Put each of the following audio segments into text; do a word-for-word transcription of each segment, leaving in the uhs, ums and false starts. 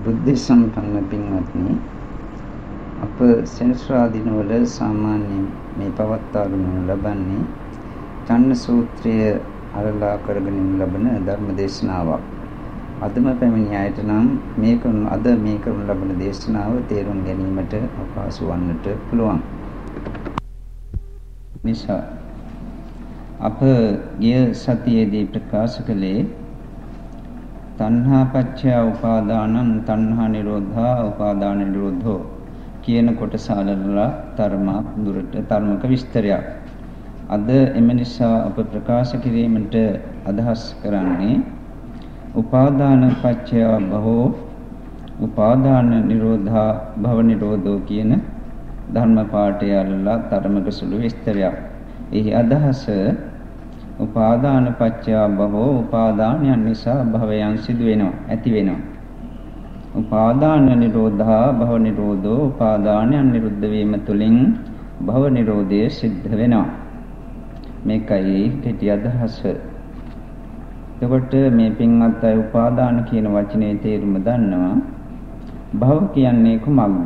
බුද්ධ සම්පන්න පින්වත්නි, අප සෙනසුරාදා දිනවල සාමාන්‍යයෙන් මේ පවත්වාගෙන ලබන්නේ චන්න සූත්‍රය අරලා කරගෙන ලබන ධර්ම දේශනාවක්. අදම පැමිණි අයට නම් මේක අද මේ කරන ලබන දේශනාව තේරුම් ගැනීමට අපහසු වන්නට පුළුවන්. නිසා අප ගිය සතියේදී ප්‍රකාශ කළේ තණ්හා පච්චය උපාදානං තණ්හා නිරෝධා උපාදාන නිරෝධෝ කියන කොටස අලලලා ධර්මයක් දුරට ධර්මක විස්තරයක්. අද එම නිසා අප ප්‍රකාශ කිරීමට අදහස් කරන්නේ උපාදාන පච්චය භවෝ උපාදාන නිරෝධා භව නිරෝධෝ කියන ධර්ම පාඨය අලලලා ධර්මක සුළු විස්තරයක්. එහි අදහස උපාදාන පච්චය භවෝ උපාදානයන් නිසා භවයන් සිදු වෙනවා ඇති වෙනවා. උපාදාන නිරෝධා භව නිරෝධෝ උපාදානයන් නිරුද්ධ වීම තුළින් භව නිරෝධය සිද්ධ වෙනවා. මේකයි කෙටි අදහස. එතකොට මේ පින්වත් අය උපාදාන කියන වචනේ තේරුම දන්නවා. භව කියන්නේ කුමක්ද?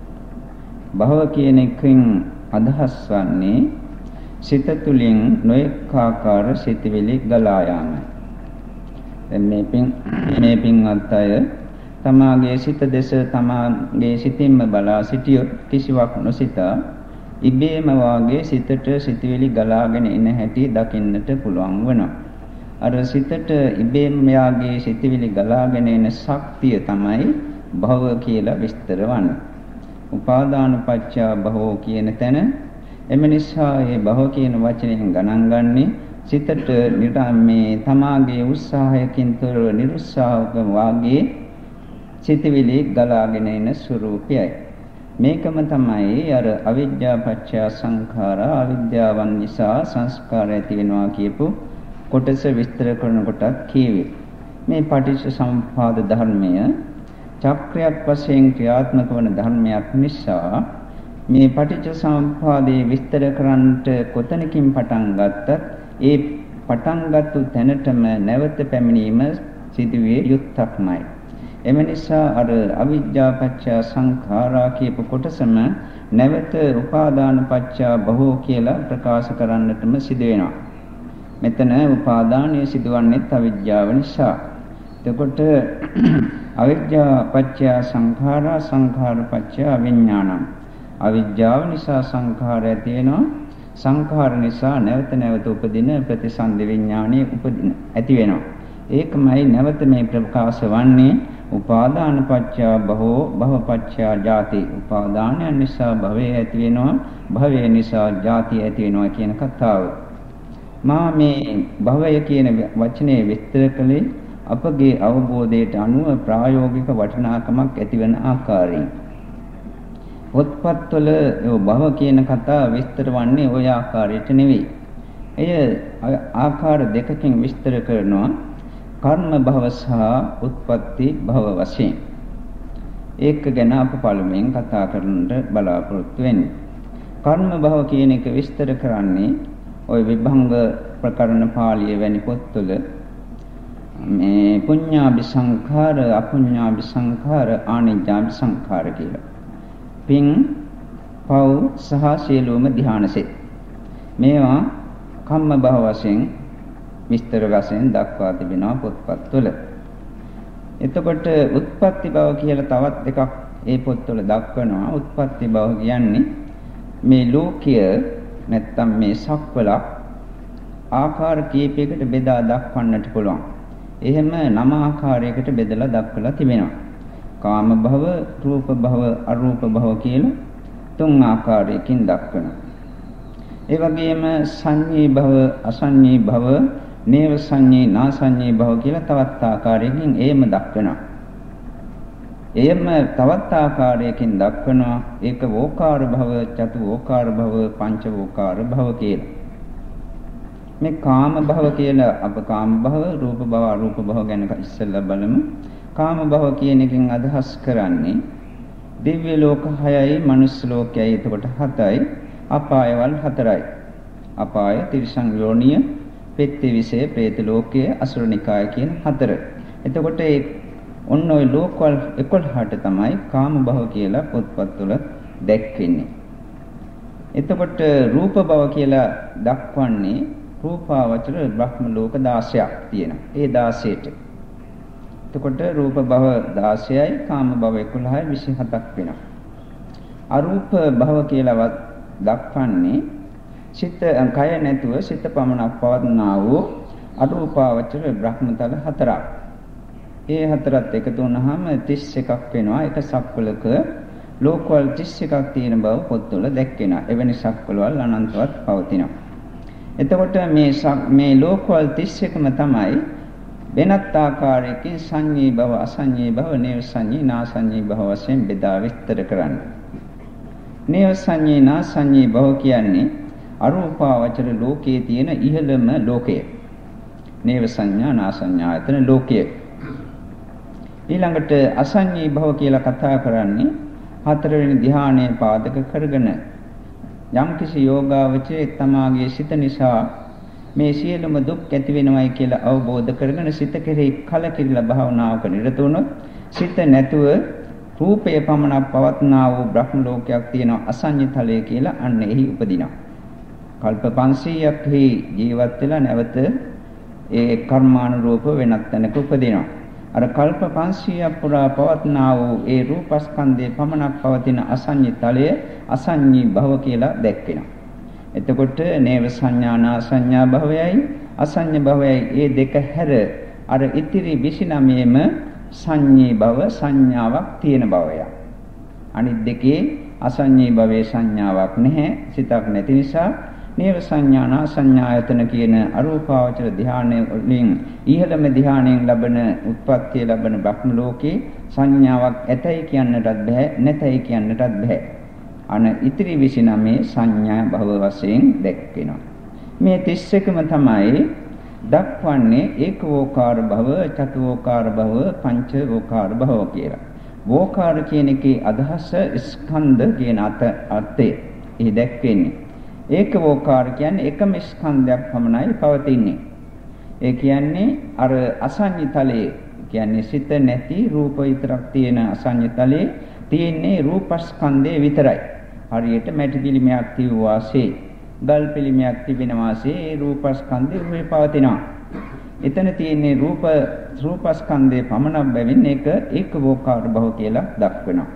භව කියන එකෙන් අදහස් වන්නේ සිත තුළින් නොඑක ආකාර සිතවිලි ගලා යාමයි. දැන් මේ පින් මේ පින්වත් අය තමාගේ සිත දෙස තමාගේ සිතින්ම බලා සිටියොත් කිසිවක් නොසිතා ඉබේම වාගේ සිතට සිතවිලි ගලාගෙන එන හැටි දකින්නට පුළුවන් වෙනවා. අර සිතට ඉබේම යාගේ සිතවිලි ගලාගෙන එන ශක්තිය තමයි භව කියලා විස්තර වන්නේ. උපාදාන පත්‍ය භවෝ කියන තැන එම නිසා මේ භව කියන වචනයෙන් ගණන් ගන්නේ සිතට නිරාමේ තමාගේ උත්සාහයකින් තොර නිරුත්සාහක වාගේ සිතවිලි ගලාගෙන එන ස්වરૂපයයි. මේකම තමයි අර අවිද්‍යා පත්‍ය සංඛාරා අවිද්‍යාවන් නිසා සංස්කාර ඇති වෙනවා කියපු කොටස විස්තර කරන කොටත් කියවේ. මේ පටිච්ච සමුප්පාද ධර්මය චක්‍රයක් වශයෙන් ක්‍රියාත්මක වන ධර්මයක් නිසා මේ පටිච්ච සමුප්පාදේ විස්තර කරන්නට කොතනකින් පටන් ගත්තත් ඒ පටන් ගත්තු තැනටම නැවත පැමිණීම සිදුවේ යුක්තක්මයි. එම නිසා අර අවිද්‍යා පත්‍ය සංඛාරා කියපු කොටසම නැවත උපාදාන පත්‍ය භවෝ කියලා ප්‍රකාශ කරන්නටම සිදු වෙනවා. මෙතන උපාදානය සිදුවන්නේ අවිද්‍යාව නිසා. එතකොට අවිද්‍යා පත්‍ය සංඛාරා සංඛාර පත්‍ය විඥානං. අවිද්‍යාව නිසා සංඛාර ඇති වෙනවා. සංඛාර නිසා නැවත නැවත උපදින ප්‍රතිසන්දි විඥානයේ උපදින ඇති වෙනවා. ඒකමයි නැවත මේ ප්‍රකාශ වන්නේ උපාදාන පත්‍ය භවෝ භව පත්‍ය ජාති. උපාදානයන් නිසා භවය ඇති වෙනවා, භවය නිසා ජාතිය ඇති වෙනවා කියන කතාව. මා මේ භවය කියන වචනේ විස්තර කළේ අපගේ අවබෝධයට අනුව ප්‍රායෝගික වටිනාකමක් ඇතිවන ආකාරයෙන්. පොත්පත්වල භව කියන කතාව විස්තර වන්නේ ওই ආකාරයට නෙවෙයි. එය ආකාර දෙකකින් විස්තර කරනවා. කර්ම භව සහ උත්පත්ති භව වශයෙන්. ඒක ගැන අප පළමුවෙන් කතා කරන්නට බලාපොරොත්තු වෙන්නේ. කර්ම භව කියන එක විස්තර කරන්නේ ওই විභංග ප්‍රකරණ පාළිය වැනි පොත්වල මේ පුඤ්ඤාභි සංඛාර අපුඤ්ඤාභි සංඛාර ආනිජ්ජාභි සංඛාර කියලා. පින් පව් සහ සියලුම ධානසෙත් මේවා කම්ම භව වශයෙන් විස්තර වශයෙන් දක්වා තිබෙනවා පොත්පත්වල. එතකොට උත්පත්ති භව කියලා තවත් එකක් ඒ පොත්වල දක්වනවා. උත්පත්ති භව කියන්නේ මේ ලෝකය නැත්තම් මේ සක්වලක් ආකාර කීපයකට බෙදා දක්වන්නට පුළුවන්. එහෙම නම ආකාරයකට බෙදලා දක්වලා තිබෙනවා. කාම භව, රූප භව, අරූප භව කියලා තුන් ආකාරයකින් දක්වනවා. ඒ වගේම සංඤී භව, අසංඤී භව, නේව සංඤී, නාසංඤී භව කියලා තවත් ආකාරයකින් එහෙම දක්වනවා. එහෙම තවත් ආකාරයකින් දක්වනවා. ඒක වෝකාර භව, චතු වෝකාර භව, පංච වෝකාර භව කියලා. මේ කාම භව කියලා අප කාම භව, රූප භව, අරූප භව ගැන ඉස්සෙල්ලා බලමු. කාම භව කියන එකෙන් අදහස් කරන්නේ දිව්‍ය ලෝක හයයි, මනුස්ස ලෝකයයි. එතකොට හතයි, අපායවල හතරයි. අපාය, තිරිසන් යෝනිය, පෙත්ති විශේෂ, പ്രേත ලෝකයේ, අසුර නිකාය කියන හතර. එතකොට ඒ ඔන්න ඔය ලෝකවල එකොළහට තමයි කාම භව කියලා පොත්පත්වල දැක්වෙන්නේ. එතකොට රූප භව කියලා දක්වන්නේ රූපාවචර බ්‍රහ්ම ලෝක දාසයක් තියෙනවා. ඒ දාසයට. එතකොට රූප භව දාසයයි කාම භව එකොළහයි විසිහතක් වෙනවා. අරූප භව කියලා දක්වන්නේ සිත කය නැතුව සිත පමණක් පවත්නා වූ අරූපාවචර බ්‍රහ්මතල හතරක්. ඒ හතරත් එකතු වුණාම තිස් එකක් වෙනවා. එක සක්වලක ලෝකවල තිස් එකක් තියෙන බව පොත්වල දැක්වෙනවා. එවැනි සක්වලවල් අනන්තවත් පවතිනවා. එතකොට මේ මේ ලෝකවල තිස් එකම තමයි වෙනත් ආකාරයකින් සංඤී භව, අසංඤී භව, නේව සංඤී, නාසංඤී භව වශයෙන් බෙදා විස්තර කරන්නේ. නේව සංඤී, නාසංඤී භව කියන්නේ අරූපාවචර ලෝකයේ තියෙන ඉහළම ලෝකය. නේව සංඥා, නාසඤ්ඤායතන ලෝකය. ඊළඟට අසංඤී භව කියලා කතා කරන්නේ හතරවෙනි ධ්‍යානයේ පාදක කරගෙන යම්කිසි යෝගාවචරයේ තමාගේ සිත නිසා මේ සියලුම දුක් ඇති වෙනවයි කියලා අවබෝධ කරගෙන සිත කෙරෙහි කලකිරිලා භාවනාවක නිරත වුණොත් සිත නැතුව රූපය පමණක් පවත්නා වූ බ්‍රහ්ම ලෝකයක් තියෙනවා අසංඤ්ඤ තලය කියලා අන්න එහි උපදිනවා. කල්ප පන්සීයක් හි ජීවත් වෙලා නැවත ඒ කර්මානුරූප වෙනත් තැනක උපදිනවා. අර කල්ප පන්සීයක් පුරා පවත්නා වූ ඒ රූපස්කන්ධයේ පමණක් පවතින අසංඤ්ඤ තලය අසංඤී භව කියලා දැක්වෙනවා. එතකොට නේව සංඥා නාසඤ්ඤා භවයයි අසංඤ්ඤ භවයයි මේ දෙක හැර අර ඉතිරි විසිනමයේම සංඤී භව සංඥාවක් තියෙන භවය. අනිත් දෙකේ අසංඤී භවයේ සංඥාවක් නැහැ. සිතක් නැති නිසා නේව සංඥා නාසඤ්ඤායතන කියන අරූපාවචර ධානය වලින් ඉහළම ධානයෙන් ලබන උත්පත්තිය ලබන බ්‍රහ්ම ලෝකේ සංඥාවක් ඇතයි කියන්නටත් බෑ නැතයි කියන්නටත් බෑ. අන ඉතිරි විසිනමේ සංඥා භව වශයෙන් දැක්වෙනවා. මේ තිස් එකම තමයි දක්වන්නේ ඒකෝකාර භව, චතුෝකාර භව, පංචෝකාර භව කියලා. වෝකාර කියන එකේ අදහස ස්කන්ධ කියන අර්ථය. ඒ දැක්වෙන්නේ ඒකෝකාර කියන්නේ එකම ස්කන්ධයක් පමණයි පවතින්නේ. ඒ කියන්නේ අර අසංඤ්ඤ තලයේ කියන්නේ සිත නැති රූප විතරක් තියෙන අසංඤ්ඤ තලයේ තියෙන්නේ රූපස්කන්ධය විතරයි. හරියට මැටි පිළිමයක් තියුවාසේ, ගල් පිළිමයක් තිබෙන වාසේ ඒ රූපස්කන්ධය රුවේ පවතිනවා. එතන තියෙන්නේ රූප රූපස්කන්ධයේ පමණක් බැවින් ඒක ඒකෝකාර භව කියලා දක්වනවා.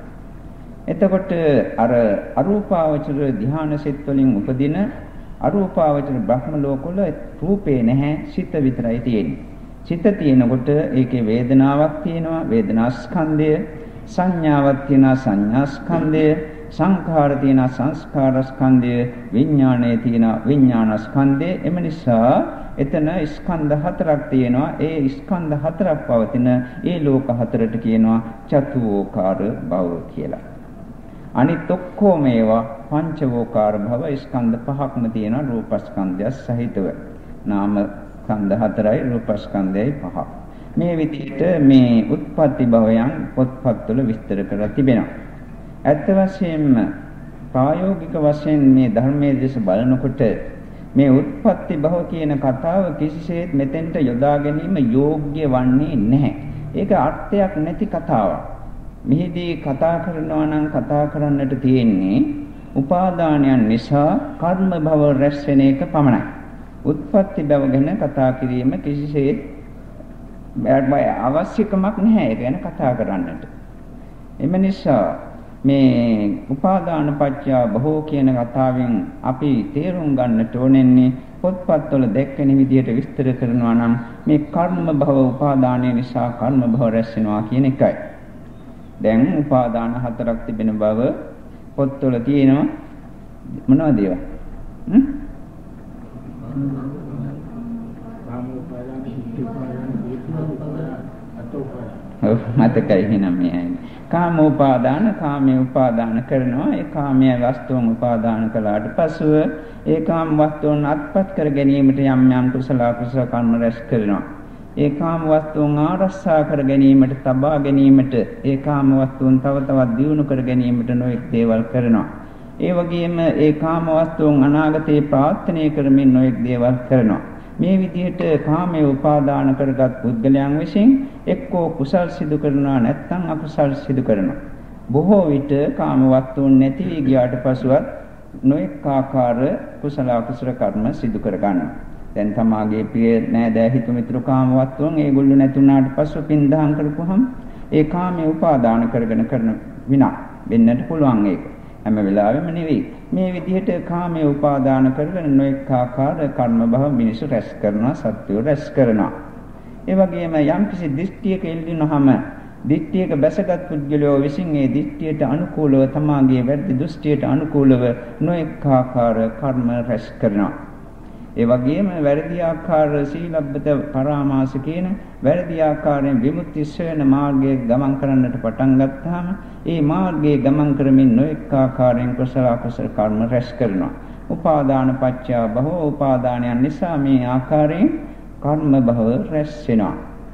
එතකොට අර අරූපාවචර ධ්‍යාන සිත් වලින් උපදින අරූපාවචර බ්‍රහ්ම ලෝකවල රූපේ නැහැ, සිත විතරයි තියෙන්නේ. සිත තියෙනකොට ඒකේ වේදනාවක් තියෙනවා, වේදනා ස්කන්ධය, සංඥාවක් තියෙනවා, සංඥා ස්කන්ධය, සංඛාර තියෙනවා, සංස්කාර ස්කන්ධය, විඥානයේ තියෙනවා, විඥාන ස්කන්ධය. එම නිසා එතන ස්කන්ධ හතරක් තියෙනවා. ඒ ස්කන්ධ හතරක් පවතින ඒ ලෝක හතරට කියනවා චතුෝකාර භව කියලා. අනිත් ඔක්කොම ඒවා පංචවෝකාර භව ස්කන්ධ පහක්ම තියෙනවා රූපස්කන්ධය සහිතව. නාම ස්කන්ධ හතරයි රූපස්කන්ධයයි පහ. මේ විදිහට මේ උත්පත්ති භවයන් පොත්පත්වල විස්තර කරලා තිබෙනවා. ඇත්ත වශයෙන්ම ප්‍රායෝගික වශයෙන් මේ ධර්මයේ දේශ බලනකොට මේ උත්පත්ති භව කියන කතාව කිසිසේත් මෙතෙන්ට යොදා ගැනීම යෝග්‍ය වන්නේ නැහැ. ඒක අර්ථයක් නැති කතාවක්. මෙහිදී කතා කරනවා නම් කතා කරන්නට තියෙන්නේ උපාදානයන් නිසා කර්ම භව රැස් වෙන එක පමණයි. උත්පත්ති භව ගැන කතා කිරීම කිසිසේත් අවශ්‍යකමක් නැහැ. ඒ ගැන කතා කරන්නට. එම නිසා මේ උපාදාන පත්‍ය භවෝ කියන කතාවෙන් අපි තේරුම් ගන්නට ඕනෙන්නේ පොත්පත්වල දැක්වෙන විදිහට විස්තර කරනවා නම් මේ කර්ම භව උපාදානය නිසා කර්ම භව රැස් වෙනවා කියන එකයි. දැන් උපාදාන හතරක් තිබෙන බව පොත්වල තියෙනවා. මොනවද ඒවා? හ්ම්? ඔව් මතකයි එහෙනම් මේ කාම උපාදාන කාමයේ උපාදාන කරනවා. ඒ කාමයේ වස්තුන් උපාදාන කළාට පසුව ඒ කාම වස්තුන් අත්පත් කර ගැනීමට යම් යම් කුසල කුසල කර්ම රැස් කරනවා. ඒ කාම වස්තුන් ආරක්ෂා කර ගැනීමට, තබා ගැනීමට, ඒ කාම වස්තුන් තව තවත් දියුණු කර ගැනීමට නොඑක් දේවල් කරනවා. ඒ වගේම ඒ කාම වස්තුන් අනාගතේ ප්‍රාර්ථනා කරමින් නොඑක් දේවල් කරනවා. මේ විදිහට කාමයේ උපාදාන කරගත් පුද්ගලයන් විසින් එක්කෝ කුසල් සිදු කරනවා නැත්නම් අකුසල් සිදු කරනවා. බොහෝ විට කාම වස්තුන් නැති වී ගියාට පසුවත් නොඑක ආකාර කුසල අකුසල කර්ම සිදු කර ගන්නවා. දැන් තමාගේ ප්‍රිය නෑදෑ හිත මිතුරු කාම වස්තුන් ඒගොල්ලෝ නැතුණාට පස්සෙ පින් දහම් කරපුවහම ඒ කාමයේ උපාදාන කරගෙන කරන විනා වෙන්නට පුළුවන් ඒක. හැම වෙලාවෙම නෙවෙයි. මේ විදිහට කාමයේ උපාදාන කරගෙන නොඑක ආකාර කර්ම භව මිනිසු රැස් කරනවා, සත්‍යෝ රැස් කරනවා. ඒ වගේම යම්කිසි දෘෂ්ටියක එල්ලෙනවහම දිට්ඨියක බැසගත් පුද්ගලයෝ විසින් ඒ දිට්ඨියට අනුකූලව තමාගේ වැරදි දෘෂ්ටියට අනුකූලව නොඑක ආකාර කර්ම රැස් කරනවා. ඒ වගේම වැරදි ආකාර සීලබ්බත පරාමාස කියන වැරදි ආකාරයෙන් විමුක්ති ශ්‍රේණ මාර්ගයේ ගමන් කරන්නට පටන් ගත්තාම ඒ මාර්ගයේ ගමන් කරමින් නොඑක ආකාරයෙන් කුසල අකුසල කර්ම රැස් කරනවා. උපාදාන පත්‍ය භව උපාදානයන් නිසා මේ ආකාරයෙන් කර්ම භව රැස් වෙනවා.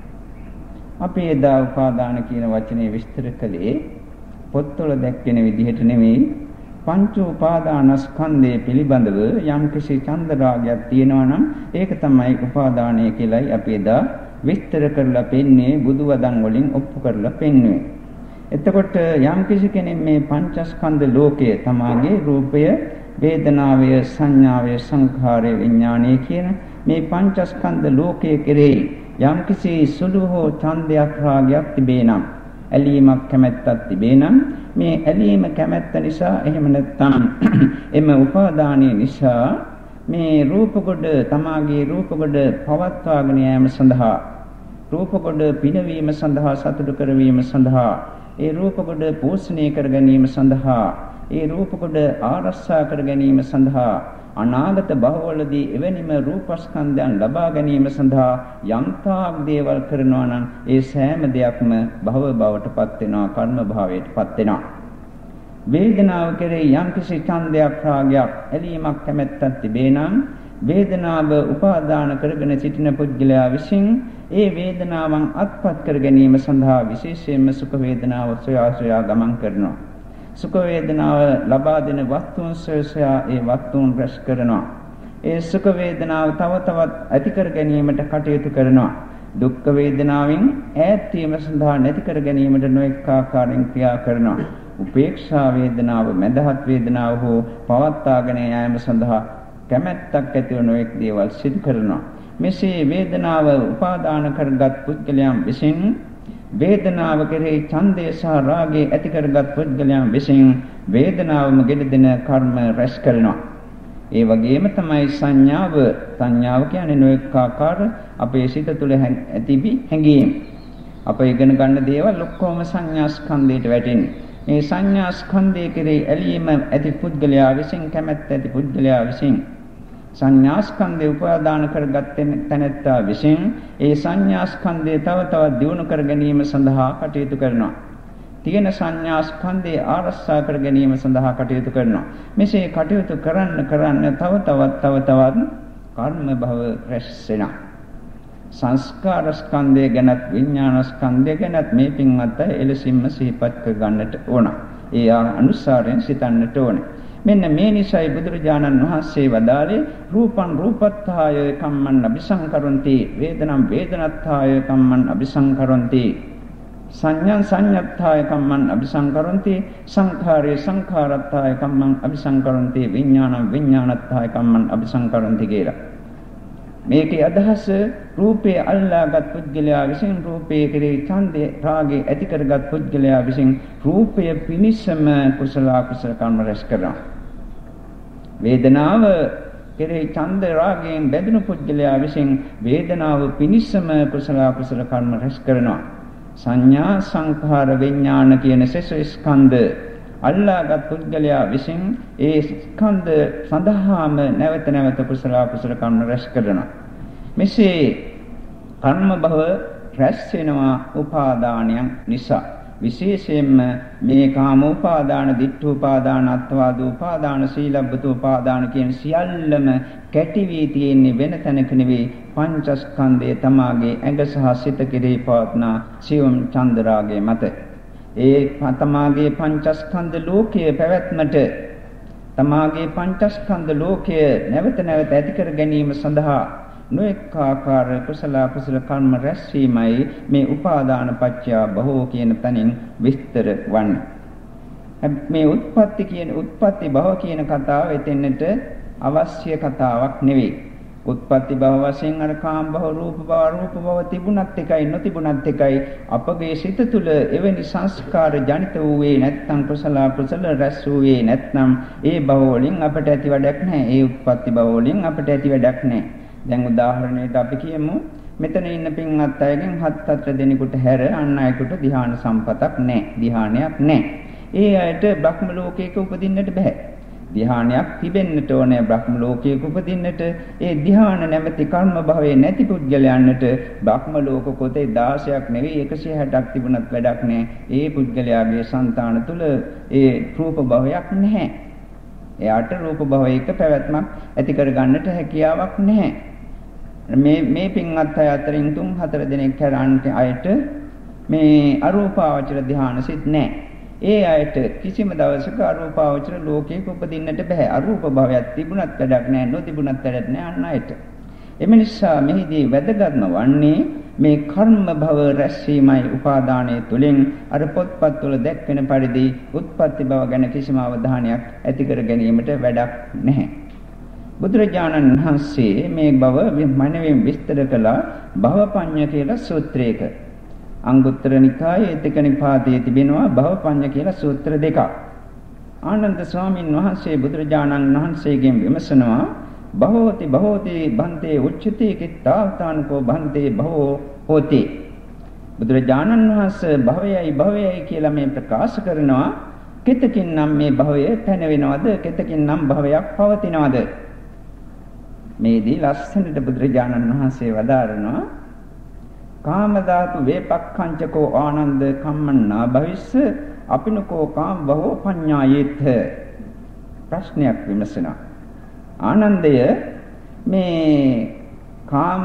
අපි එදා උපාදාන කියන වචනේ විස්තර කළේ පොත්වල දැක්වෙන විදිහට නෙමෙයි. පංච උපාදානස්කන්ධය පිළිබඳව යම්කිසි චන්දරාගයක් තියෙනවා නම් ඒක තමයි උපාදානය කියලායි අපි එදා විස්තර කරලා පෙන්නේ බුදු වදන් වලින් ඔප්පු කරලා පෙන්වුවේ. එතකොට යම්කිසි කෙනෙක් මේ පංචස්කන්ධ ලෝකය තමාගේ රූපය, වේදනාවය, සංඥාවය, සංඛාරය, විඥානය කියන මේ පංචස්කන්ධ ලෝකයේ කෙරෙහි යම්කිසි සුළු හෝ ඡන්දයක් රාගයක් තිබේ නම්, ඇලීමක් කැමැත්තක් තිබේ නම් මේ ඇලීම කැමැත්ත නිසා එහෙම නැත්නම් එම උපාදානය නිසා මේ රූප කොට තමාගේ රූප කොට පවත්වාගෙන යාම සඳහා, රූප කොට පිනවීම සඳහා, සතුට කරවීම සඳහා, ඒ රූප කොට පෝෂණය කර ගැනීම සඳහා, ඒ රූප කොට ආරක්ෂා කර ගැනීම සඳහා, අනාගත භවවලදී එවැනිම රූපස්කන්ධයන් ලබා ගැනීම සඳහා යම්තාක් දේවල් කරනවා නම් ඒ සෑම දෙයක්ම භව බවට පත් වෙනවා, කර්ම භාවයට පත් වෙනවා. වේදනාව කෙරෙහි යම්කිසි ඡන්දයක් රාගයක් ඇලීමක් කැමැත්තක් තිබේ නම් වේදනාව උපාදාන කරගෙන සිටින පුද්ගලයා විසින් ඒ වේදනාවන් අත්පත් කර ගැනීම සඳහා විශේෂයෙන්ම සුඛ වේදනාව සොයා සොයා ගමන් කරනවා. සුඛ වේදනාව ලබා දෙන වස්තුන් සොයා ඒ වස්තුන් රැස් කරනවා. ඒ සුඛ වේදනාව තව තවත් ඇති කර ගැනීමට කටයුතු කරනවා. දුක්ඛ වේදනාවෙන් ඈත් වීම සඳහා නැති කර ගැනීමට නොඑක ආකාරයෙන් ක්‍රියා කරනවා. උපේක්ෂා වේදනාව, මදහත් වේදනාව හෝ පවත්වාගෙන යාම සඳහා කැමැත්තක් ඇතිව නොඑක් දේවල් සිදු කරනවා. මෙසේ වේදනාව උපාදාන කරගත් පුද්ගලයන් විසින් වේදනාව කෙරෙහි ඡන්දය සහ රාගය ඇති කරගත් පුද්ගලයන් විසින් වේදනාවම ගෙඩ දෙන කර්ම රැස් කරනවා. ඒ වගේම තමයි සංඥාව. සංඥාව කියන්නේ නොඑක ආකාර අපේ සිත තුළ ඇතිවි හැඟීම්. අප ඉගෙන ගන්න දේවල් ඔක්කොම සංඥා ස්කන්ධයට වැටෙන්නේ. මේ සංඥා ස්කන්ධය කෙරෙහි ඇලීම ඇති පුද්ගලයා විසින්, කැමැත්ත ඇති පුද්ගලයා විසින් සංඥා ස්කන්ධය උපාදාන කරගත් තැනැත්තා විසින් ඒ සංඥා ස්කන්ධය තව තවත් දියුණු කර ගැනීම සඳහා කටයුතු කරනවා. තියෙන සංඥා ස්කන්ධය ආරක්ෂා කර ගැනීම සඳහා කටයුතු කරනවා. මෙසේ කටයුතු කරන්න කරන්න තව තවත් තව තවත් කර්ම භව රැස් වෙනවා. සංස්කාර ස්කන්ධය ගැනත් විඥාන ස්කන්ධය ගැනත් මේ පින්වත් අය එලෙසින්ම සිහිපත් කර ගන්නට ඕන. ඒ අනුසාරයෙන් සිතන්නට ඕන. මෙන්න මේ නිසයි බුදුරජාණන් වහන්සේ වදාළේ රූපං රූපත්ථාය කම්මං අபிසංකරොන්ති, වේදනං වේදනත්ථාය කම්මං අபிසංකරොන්ති, සංඥං සංඤත්ථාය කම්මං අபிසංකරොන්ති, සංඛාරේ සංඛාරත්ථාය කම්මං අபிසංකරොන්ති, විඥානං විඥානත්ථාය කම්මං අபிසංකරොන්ති කියලා. මේකේ අදහස රූපේ අල්ලාගත් පුද්ගලයා විසින් රූපයේ කෙරෙහි ඡන්දේ රාගේ ඇති කරගත් පුද්ගලයා විසින් රූපය පිනිසම කුසල අකුසල කර්ම රැස් කරනවා. වේදනාව කෙරෙහි ඡන්ද රාගයෙන් බැඳුණු පුද්ගලයා විසින් වේදනාව පිනිසම කුසල අකුසල කර්ම රැස් කරනවා. සංඥා සංඛාර විඥාන කියන සෙස ස්කන්ධ අල්ලාගත් පුද්ගලයා විසින් ඒ ස්කන්ධ සඳහාම නැවත නැවත කුසල අකුසල කර්ම රැස් කරනවා. මෙසේ කර්ම භව රැස් වෙනවා උපාදානයන් නිසා. විශේෂයෙන්ම මේ කාම උපාදාන, ditth උපාදාන, අත්වාද උපාදාන, සීලබ්බත උපාදාන කියන සියල්ලම කැටි වී තියෙන්නේ වෙන තැනක නෙවෙයි, පංචස්කන්ධයේ තමාගේ ඇඟ සහ සිත කෙරෙහි පවත්නා සියුම් චන්දරාගයේ මත. ඒ තමාගේ පංචස්කන්ධ ලෝකයේ පැවැත්මට, තමාගේ පංචස්කන්ධ ලෝකය නැවත නැවත ඇති කර ගැනීම සඳහා නොඑක ආකාර කුසල කුසල කර්ම රැස්වීමයි මේ උපාදාන පත්‍ය බහෝ කියන තැනින් විස්තර වන්නේ. මේ උත්පත්ති කියන උත්පත්ති භව කියන කතාව එතෙන්නට අවශ්‍ය කතාවක් නෙවෙයි. උත්පත්ති භව වශයෙන් අර කාම භව රූප භව රූප භව තිබුණත් එකයි නොතිබුණත් එකයි අපගේ සිත තුළ එවැනි සංස්කාර ජනිත වූයේ නැත්නම් කුසල කුසල රැස් වූයේ නැත්නම් ඒ භව වලින් අපට ඇති වැඩක් නැහැ. ඒ උත්පත්ති භව වලින් අපට ඇති වැඩක් නැහැ. දැන් උදාහරණයක් අපි කියමු. මෙතන ඉන්න පින්වත් අයගෙන් හත් හතර දෙනෙකුට හැර අන් අයෙකුට ධ්‍යාන සම්පතක් නැහැ. ධ්‍යානයක් නැහැ. ඒ අයට බ්‍රහ්ම ලෝකයක උපදින්නට බෑ. ධ්‍යානයක් තිබෙන්නට ඕනේ බ්‍රහ්ම ලෝකයක උපදින්නට. ඒ ධ්‍යාන නැමැති කර්ම භවයේ නැති පුද්ගලයන්ට බ්‍රහ්ම ලෝක කොටේ දහසක් නෙවෙයි එකසිය හැටක් තිබුණත් වැඩක් නැහැ. ඒ පුද්ගලයාගේ సంతාන තුල ඒ රූප භවයක් නැහැ. එයාට රූප භවයක පැවැත්මක් ඇති කර ගන්නට හැකියාවක් නැහැ. මේ මේ පින්වත් අය අතරින් තුන් හතර දෙනෙක් කරන්ට අයට මේ අරූපාවචර ධ්‍යාන සිත් නැහැ. ඒ අයට කිසිම දවසක අරූපාවචර ලෝකයක උපදින්නට බෑ. අරූප භවයක් තිබුණත් වැඩක් නැහැ, නොතිබුණත් වැඩක් නැහැ අන් අයට. එම නිසා මෙහිදී වැදගත්ම වන්නේ මේ කර්ම භව රැස්වීමයි උපාදානයේ තුලින් අර පොත්පත් වල දැක්වෙන පරිදි උත්පත්ති භව ගැන කිසිම අවධානයක් ඇති කර ගැනීමට වැඩක් නැහැ. බුදුරජාණන් වහන්සේ මේ භව මනවින් විස්තර කළ භවපඤ්ඤ කියලා සූත්‍රයක අංගුත්තර නිකායේ තික නිපාතයේ තිබෙනවා භවපඤ්ඤ කියලා සූත්‍ර දෙකක්. ආනන්ද ස්වාමීන් වහන්සේ බුදුරජාණන් වහන්සේගෙන් විමසනවා භවෝති භවෝති බන්තේ උච්චති කිත්තාවතානකෝ බන්තේ භවෝ හෝති. බුදුරජාණන් වහන්සේ භවයයි භවයයි කියලා මේ ප්‍රකාශ කරනවා. කෙතකින් නම් මේ භවය පැනවෙනවද? කෙතකින් නම් භවයක් පවතිනවද? මේදී ලස්සනට බුදුරජාණන් වහන්සේ වදාරනවා කාම ධාතු වේපක්ඛංචකෝ ආනන්ද කම්මන්නා භවිස්ස අපිනකෝ කාම භවෝ පඤ්ඤායේත. ප්‍රශ්නයක් විමසනවා. ආනන්දය මේ කාම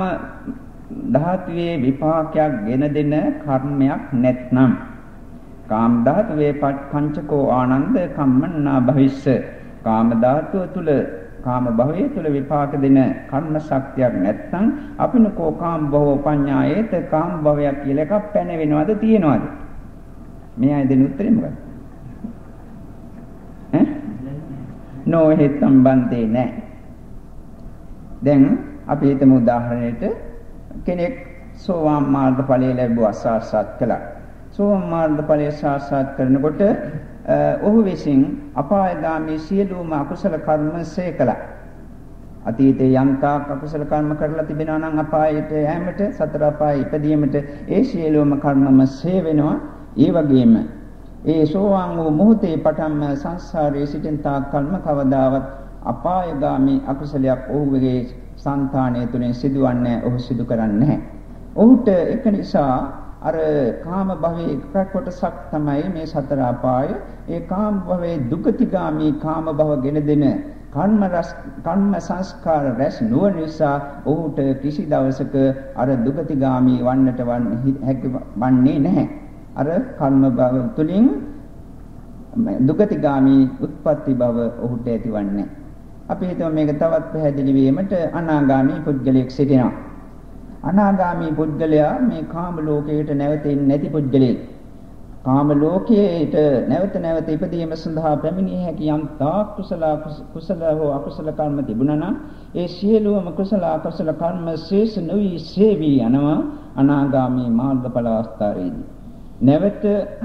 ධාතුවේ විපාකයක් ගෙන දෙන කර්මයක් නැත්නම් කාම ධාතු වේපක්ඛංචකෝ ආනන්ද කම්මන්නා භවිස්ස කාම ධාතුව තුල කාම භවයේ තුල විපාක දෙන කර්ම ශක්තියක් නැත්නම් අපිනකෝ කාම භවෝ පඤ්ඤායේත කාම භවයක් කියලා එකක් පැනවෙනවද තියෙනවද? මේ අය දෙන උත්තරේ මොකක්ද? ඈ නොහෙත් සම්බන්ධේ නැහැ. දැන් අපි හිතමු උදාහරණයට කෙනෙක් සෝවාන් මාර්ග ඵලය ලැබුවා සාක්ෂාත් කළා. සෝවාන් මාර්ග ඵලය සාක්ෂාත් කරනකොට ඔහු විසින් අපායගාමී සියලුම අකුසල කර්ම සේ කළා. අතීතයේ යම්තාක් අකුසල කර්ම කරලා තිබෙනවා නම් අපායට යෑමට සතර අපායේ ඉපදීමට ඒ සියලුම කර්මම සේ වෙනවා. ඒ වගේම ඒ සෝවාන් වූ මොහොතේ පටන්ම සංසාරයේ සිටින තාක් කල්ම කවදාවත් අපායගාමී අකුසලයක් ඔහුගේ సంతානය තුලින් සිදුවන්නේ ඔහු සිදු කරන්නේ නැහැ. ඔහුට ඒක නිසා අර කාම භවයේ එක කොටසක් තමයි මේ සතර අපාය. ඒ කාම භවයේ දුගතිගාමී කාම භව ගෙන දෙන කර්ම රස කර්ම සංස්කාර රැස් නොවන නිසා ඔහුට කිසි දවසක අර දුගතිගාමී වන්නට වන්නේ නැහැ. අර කර්ම භව තුලින් දුගතිගාමී උත්පත්ති භව ඔහුට ඇතිවන්නේ. අපි හිතමු මේක තවත් පැහැදිලි වීමට අනාගාමී පුද්ගලයෙක් සිටිනවා. අනාගාමී පුද්ගලයා මේ කාම ලෝකයට නැවතෙන්නේ නැති පුද්ගලයෙක්. කාම ලෝකයට නැවත නැවත ඉපදීම සඳහා පැමිණිය හැකි යම් තාක් කුසල කුසල හෝ අකුසල කර්ම තිබුණා නම් ඒ සියලුම කුසල අකුසල කර්ම ශේෂ නොවි සේවි යනවා අනාගාමී මාර්ගඵල අවස්ථාවේදී. නැවත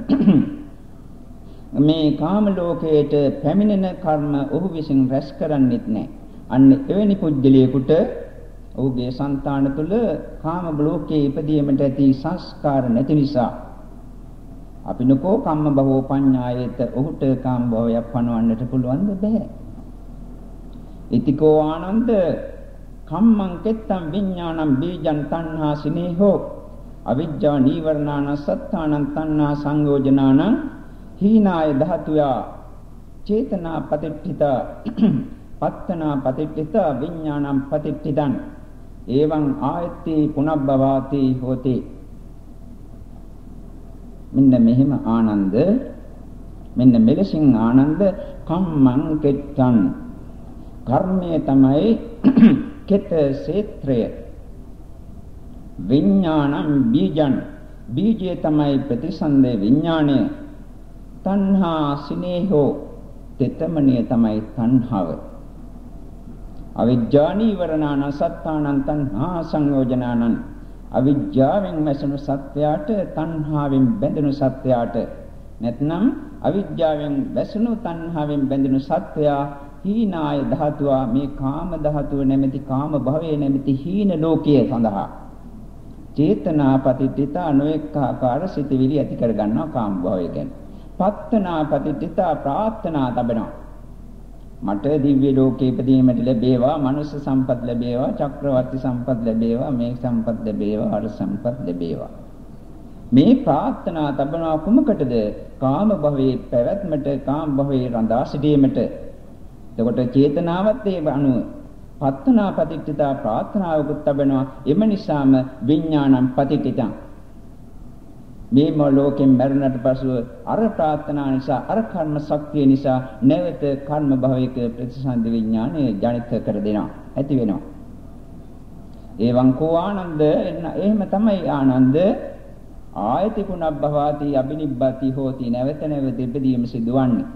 මේ කාම ලෝකයට පැමිණෙන කර්ම ඔහු විසින් රැස් කරන්නේත් නැහැ. අන්න එවැනි පුද්ගලයෙකුට ඔහුගේ సంతාන තුළ කාම ලෝකයේ ඉපදීමට ඇති සංස්කාර නැති නිසා අපිනකෝ කම්ම භවෝ පඤ්ඤායේත ඔහුට කාම භවයක් පනවන්නට පුළුවන්ද? බෑ. ඉතිකෝ ආනන්ද කම්මං කෙත්තං විඥානං බීජං තණ්හා සිනේහෝ අවිජ්ජා නීවරණාන සත්තානං තණ්හා සංයෝජනාන හීනාය ධාතුයා චේතනා පතිට්ඨිත පත්තනා පතිට්ඨිත විඥානං පතිට්ඨිතං එවං ආයති පුනබ්බවාති හෝති. මෙන්න මෙහිම ආනන්ද මෙන්න මෙලෙසින් ආනන්ද කම්මං කෙත්තං කර්මය තමයි කෙත ක්ෂේත්‍රය විඥානං බීජං බීජය තමයි ප්‍රතිසන්දේ විඥාණය. තණ්හා සිනේහෝ තෙතමනිය තමයි තණ්හාව. අවිජ්ජා නීවරණාන සත්තානං තණ්හා සංයෝජනානං අවිජ්ජාවෙන් වැසෙනු සත්‍යයට තණ්හාවෙන් බැඳෙනු සත්‍යයට නැත්නම් අවිජ්ජාවෙන් වැසෙනු තණ්හාවෙන් බැඳෙනු සත්‍යය හීනාය ධාතුවා මේ කාම ධාතුව නැමැති කාම භවයේ නැමැති හීන ලෝකයේ සඳහා චේතනා පතිත්‍ිතා නොඑක ආකාර සිතවිලි ඇති කර ගන්නවා කාම භවය කියන්නේ. පත්තනා පතිත්‍ිතා ප්‍රාර්ථනා තබනවා. මට දිව්‍ය ලෝකේ ඉපදීමට ලැබේවා, මනුෂ්‍ය සම්පත් ලැබේවා, චක්‍රවර්ති සම්පත් ලැබේවා, මේ සම්පත් ලැබේවා, අර සම්පත් ලැබේවා. මේ ප්‍රාර්ථනා තබනවා කුමකටද? කාම භවයේ පැවැත්මට, කාම භවයේ රඳා සිටීමට. එතකොට චේතනාවත් ඒ අනුව පත්තනා පතිත්‍ිතා ප්‍රාර්ථනාවකුත් තබනවා. එම නිසාම විඥානං පතිත්‍ිතං මේ මොලෝකෙන් මරුණට පසුව අර ප්‍රාර්ථනා නිසා අර කර්ම ශක්තිය නිසා නැවත කර්ම භවයක ප්‍රතිසන්දි විඥානය ජනිත කර දෙනවා ඇති වෙනවා. එවං කෝ ආනන්ද එහෙම තමයි ආනන්ද ආයති පුනබ්බවාති අබිනිබ්බති හෝති නැවත නැවත ඉපදීම සිදුවන්නේ.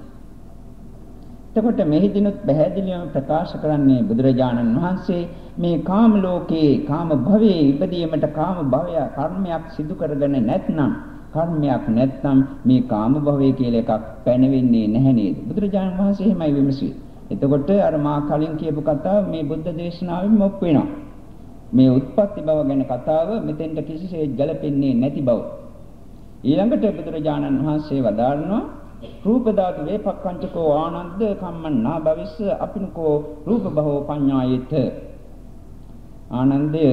එතකොට මෙහිදිනුත් පැහැදිලිවම ප්‍රකාශ කරන්නේ බුදුරජාණන් වහන්සේ මේ කාම ලෝකේ කාම භවයේ ඉපදීමට කාම භවය කර්මයක් සිදු කරගෙන නැත්නම් කර්මයක් නැත්නම් මේ කාම භවය කියලා එකක් පැනවෙන්නේ නැහැ නේද? බුදුරජාණන් වහන්සේ එහෙමයි විමසුවේ. එතකොට අර මා කලින් කියපු කතාව මේ බුද්ධ දේශනාවෙම ඔප් වෙනවා. මේ උත්පත්ති භව ගැන කතාව මෙතෙන්ට කිසිසේත් ගැලපෙන්නේ නැති බව. ඊළඟට බුදුරජාණන් වහන්සේ වදාරනවා රූප ධාතු වේපක්ඛංචකෝ ආනන්ද කම්මන්නා භවිස්ස අපිනකෝ රූප භවෝ පඤ්ඤායිත. ආනන්දය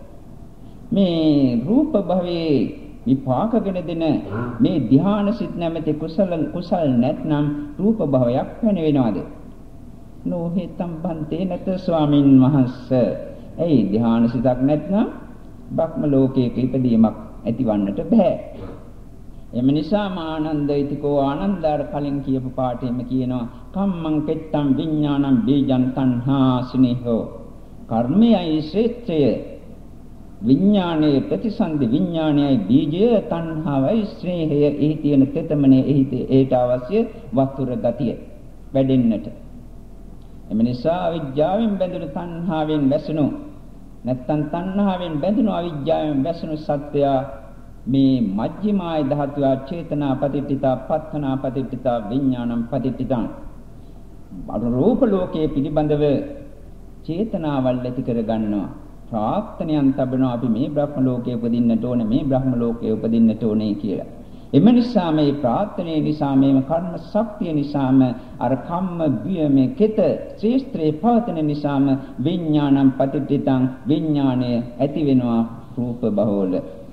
මේ රූප භවයේ විපාකගෙන දෙන මේ ධ්‍යාන සිත් නැමැති කුසල කුසල් නැත්නම් රූප භවයක් පැනවෙනවද? නොහෙතම් බන්තේ නැත ස්වාමින් වහන්සේ. ඒ ධ්‍යාන සිතක් නැත්නම් බ්‍රහ්ම ලෝකයක ඉපදීමක් ඇතිවන්නට බෑ. එම නිසා ආනන්ද ඊතිකෝ ආනන්දාර කලින් කියපු පාඩේම කියනවා කම්මං කෙත්තං විඥානං බීජං තණ්හා සිනේහෝ. කර්මයයි ශ්‍රේෂ්ඨය විඥානයේ ප්‍රතිසන්දි විඥානයයි බීජය තණ්හාවයි ස්නේහය. එහි තියෙන තෙතමනේ එහි ඒට අවශ්‍ය වතුර ගතිය වැඩෙන්නට. එම නිසා අවිජ්ජාවෙන් බැඳුණු තණ්හාවෙන් වැසුණු නැත්තම් තණ්හාවෙන් බැඳුණු අවිජ්ජාවෙන් වැසුණු සත්‍යය මේ මජ්ක්‍ධිමාය ධාතුව චේතනා පතිත්‍ිතා පත්තනා පතිත්‍ිතා විඥානං පතිත්‍ිතං රූප ලෝකයේ පිළිබඳව චේතනාවල් ඇති කර ගන්නවා. ප්‍රාර්ථනයන් තබනවා අපි මේ බ්‍රහ්ම ලෝකයේ උපදින්නට ඕනේ, මේ බ්‍රහ්ම ලෝකයේ උපදින්නට ඕනේ කියලා. එම නිසා මේ ප්‍රාර්ථනාවේ නිසා මේ කර්ම ශක්තිය නිසාම අර කම්ම බිය මේ කෙත ශ්‍රේෂ්ඨේ පවතන නිසාම විඥානං පතිත්‍ිතං විඥාණය ඇති වෙනවා රූප බහවල.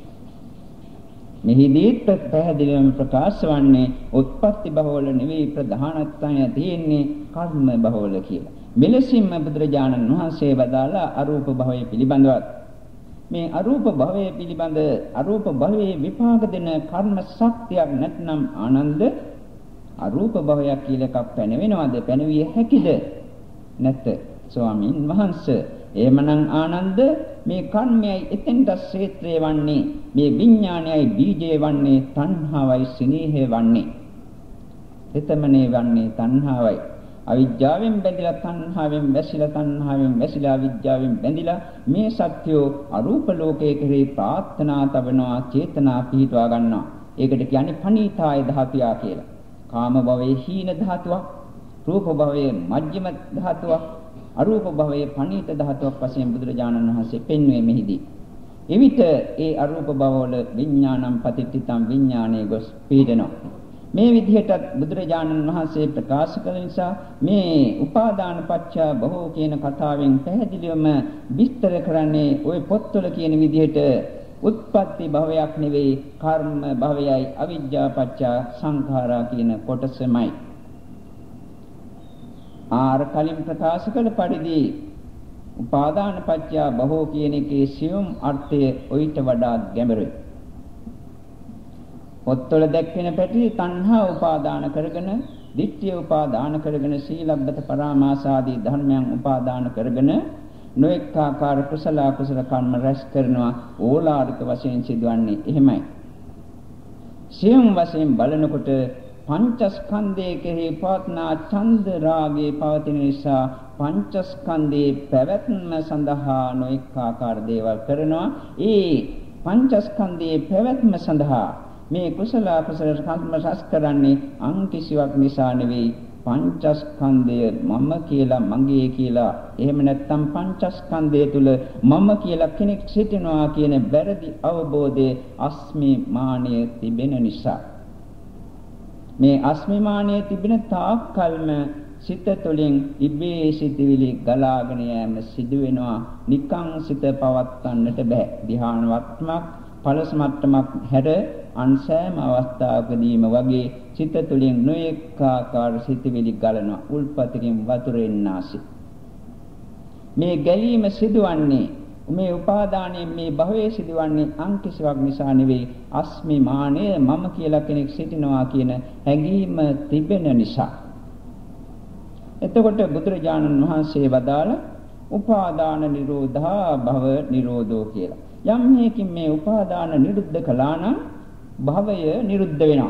මෙහිදී පැහැදිලිවම ප්‍රකාශ වන්නේ උත්පත්ති බහවල නෙවෙයි ප්‍රධානත්වය තියෙන්නේ කර්ම බහවල කියලා. මෙලෙසින්ම බුදුරජාණන් වහන්සේ වදාලා අරූප භවය පිළිබඳවත් මේ අරූප භවය පිළිබඳ අරූප භවයේ විපාක දෙන කර්ම ශක්තියක් නැත්නම් ආනන්ද අරූප භවයක් කියලා එකක් පැනවෙනවද? පැනවිය හැකිද? නැත ස්වාමින් වහන්සේ. එමනම් ආනන්ද මේ කර්මයයි එතෙන්ට ක්ෂේත්‍රය වන්නේ මේ විඥානයයි බීජය වන්නේ තණ්හාවයි ස්නේහය වන්නේ එතමනේ වන්නේ තණ්හාවයි. අවිජ්ජාවෙන් බැඳිලා තණ්හාවෙන් වැසිලා තණ්හාවෙන් වැසිලා අවිජ්ජාවෙන් බැඳිලා මේ සත්‍යෝ අරූප ලෝකයේ කෙරෙහි ප්‍රාර්ථනා තබනවා චේතනා පිහිටවා ගන්නවා. ඒකට කියන්නේ පණීතාය ධාතුය කියලා. කාම භවයේ හීන ධාතුවක්, රූප භවයේ මජ්ක්‍ධිම ධාතුවක්, අරූප භවයේ පණීත ධාතුවක් වශයෙන් බුදුරජාණන් වහන්සේ පෙන්වුවේ මෙහිදී. එවිට ඒ අරූප භවවල විඥානම් පතිත්‍ිතං විඥානේ ගොස් පීඩනවා. මේ විදිහටත් බුදුරජාණන් වහන්සේ ප්‍රකාශ කළ නිසා මේ උපාදාන පත්‍ය බහෝ කියන කතාවෙන් පැහැදිලිවම විස්තර කරන්නේ ওই පොත්වල කියන විදිහට උත්පත්ති භවයක් නෙවෙයි කර්ම භවයයි අවිජ්ජා පත්‍ය සංඛාරා කියන කොටසමයි. ආර කලින් ප්‍රකාශ කළ පරිදි උපාදාන පත්‍ය බහෝ කියන එකේ සියුම් අර්ථය ඔయిత වඩා ගැඹුරුයි. පොත්වල දැක්වෙන පැටි තණ්හා උපාදාන කරගෙන, ditthිය උපාදාන කරගෙන, සීලබ්බත පරාමාස ආදී ධර්මයන් උපාදාන කරගෙන නොඑක ආකාර කුසල අකුසල කර්ම රැස් කරනවා ඕලාරික වශයෙන් සිදුවන්නේ එහෙමයි. සියුම් වශයෙන් බලනකොට පංචස්කන්ධයේ කෙරෙහි පවත්නා ඡන්ද රාගයේ පවතින නිසා පංචස්කන්ධයේ පැවැත්ම සඳහා නොඑක ආකාර දේවල් කරනවා. ඒ පංචස්කන්ධයේ පැවැත්ම සඳහා මේ කුසල අකුසල කර්ම රැස් කරන්නේ අන් කිසිවක් නිසා නෙවෙයි. පංචස්කන්ධය මම කියලා මගේ කියලා එහෙම නැත්නම් පංචස්කන්ධය තුල මම කියලා කෙනෙක් සිටිනවා කියන වැරදි අවබෝධයේ අස්මිමානය තිබෙන නිසා මේ අස්මිමානය තිබෙන තාක් කල්ම සිත තුළින් ඉබේ සිටිවිලි ගලාගෙන යෑම සිදු වෙනවා. නිකං සිත පවත්වන්නට බෑ. ධ්‍යාන වත්මක් ඵලස් මට්ටමක් හැර අන් සෑම අවස්ථාවකදීම වගේ සිත තුළින් නොඑක ආකාර සිටිවිලි ගලනවා. උල්පතකින් වතුර එන්නාසි. මේ ගැලීම සිදුවන්නේ මේ උපාදානයේ මේ භවයේ සිදුවන්නේ අන් කිසිවක් නිසා නෙවෙයි. අස්මිමානය මම කියලා කෙනෙක් සිටිනවා කියන හැඟීම තිබෙන නිසා. එතකොට බුදුරජාණන් වහන්සේ වදාළ උපාදාන නිරෝධා භව නිරෝධෝ කියලා. යම් හේකින් මේ උපාදාන නිරුද්ධ කළා නම් භවය නිරුද්ධ වෙනවා.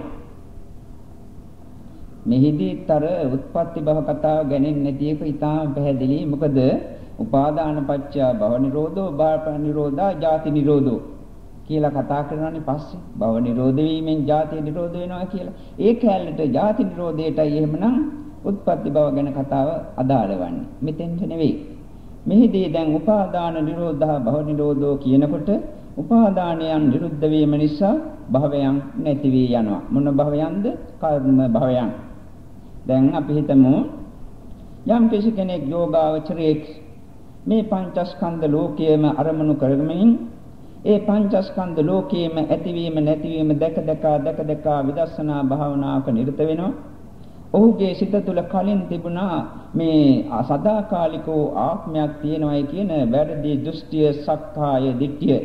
මෙහිදීතර උත්පත්ති භව කතාව ගැනෙන්නේ නැති එක ඉතාම පැහැදිලි. මොකද උපාදාන පත්‍ය භව නිරෝධෝ භව නිරෝධා ජාති නිරෝධෝ කියලා කතා කරනවානේ පස්සේ. භව නිරෝධ වීමෙන් ජාති නිරෝධ වෙනවා කියලා. ඒ කැලලට ජාති නිරෝධයටයි එහෙමනම් උත්පත්ති භව ගැන කතාව අදාළ වන්නේ. මෙතෙන්ට නෙවෙයි. මෙහිදී දැන් උපාදාන නිරෝධා භව නිරෝධෝ කියනකොට උපාදානයන් නිරුද්ධ වීම නිසා භවයන් නැති වී යනවා. මොන භවයන්ද? කර්ම භවයන්. දැන් අපි හිතමු යම් කිසි කෙනෙක් යෝගාවචරයේ මේ පංචස්කන්ධ ලෝකයේම අරමුණු කරගමින් ඒ පංචස්කන්ධ ලෝකයේම ඇතිවීම නැතිවීම දැක දැක දැක දැක විදර්ශනා භාවනාවක නිරත වෙනවා. ඔහුගේ සිත තුළ කලින් තිබුණා මේ සදාකාලික ආත්මයක් තියෙනවායි කියන වැරදි දෘෂ්ටිය සක්කාය දිට්ඨිය.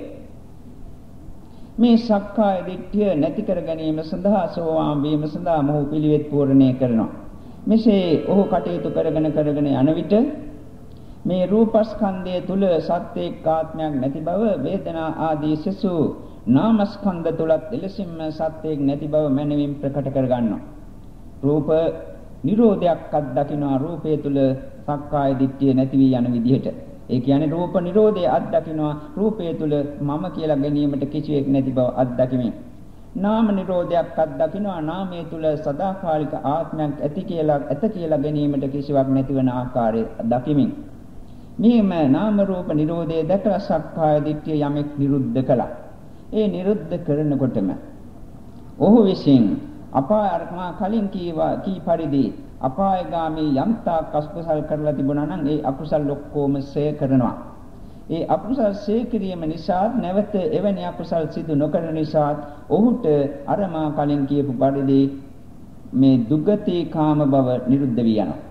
මේ සක්කාය දිට්ඨිය නැති කර ගැනීම සඳහා සෝවාන් වීම සඳහා මොහු පිළිවෙත් පූර්ණේ කරනවා. මෙසේ ඔහු කටයුතු කරගෙන කරගෙන යන විට මේ රූපස්කන්ධය තුල සත්‍යයක් ආත්මයක් නැති බව වේදනා ආදී සසු නාමස්කන්ධ තුලත් එලෙසින්ම සත්‍යයක් නැති බව මනමින් ප්‍රකට කර ගන්නවා. රූප නිරෝධයක් අත්දකින්නවා. රූපය තුල සක්කාය දිට්ඨිය නැති වී යන විදිහට. ඒ කියන්නේ රූප නිරෝධය අත්දකින්නවා. රූපය තුල මම කියලා ගැනීමට කිසිවෙක් නැති බව අත්දකිමින්. නාම නිරෝධයක් අත්දකින්නවා. නාමයේ තුල සදාකාලික ආත්මයක් ඇති කියලා ඇත කියලා ගැනීමට කිසිවක් නැතිවන ආකාරය දකිමින්. මේම නාම රූප නිරෝධය දැකලා සක්කාය දිට්ඨිය යමෙක් නිරුද්ධ කළා. ඒ නිරුද්ධ කරනකොටම ඔහු විසින් අපාය අර්ථමා කලින් කීවා කී පරිදි අපායගාමී යම්තා අකුසල් කරලා තිබුණා නම් ඒ අකුසල් ඔක්කොම සේ කරනවා. ඒ අකුසල් සේ කිරීම නිසා නැවත එවැනි අකුසල් සිදු නොකරන නිසා ඔහුට අරමා කලින් කියපු පරිදි මේ දුගති කාම භව නිරුද්ධ වී යනවා.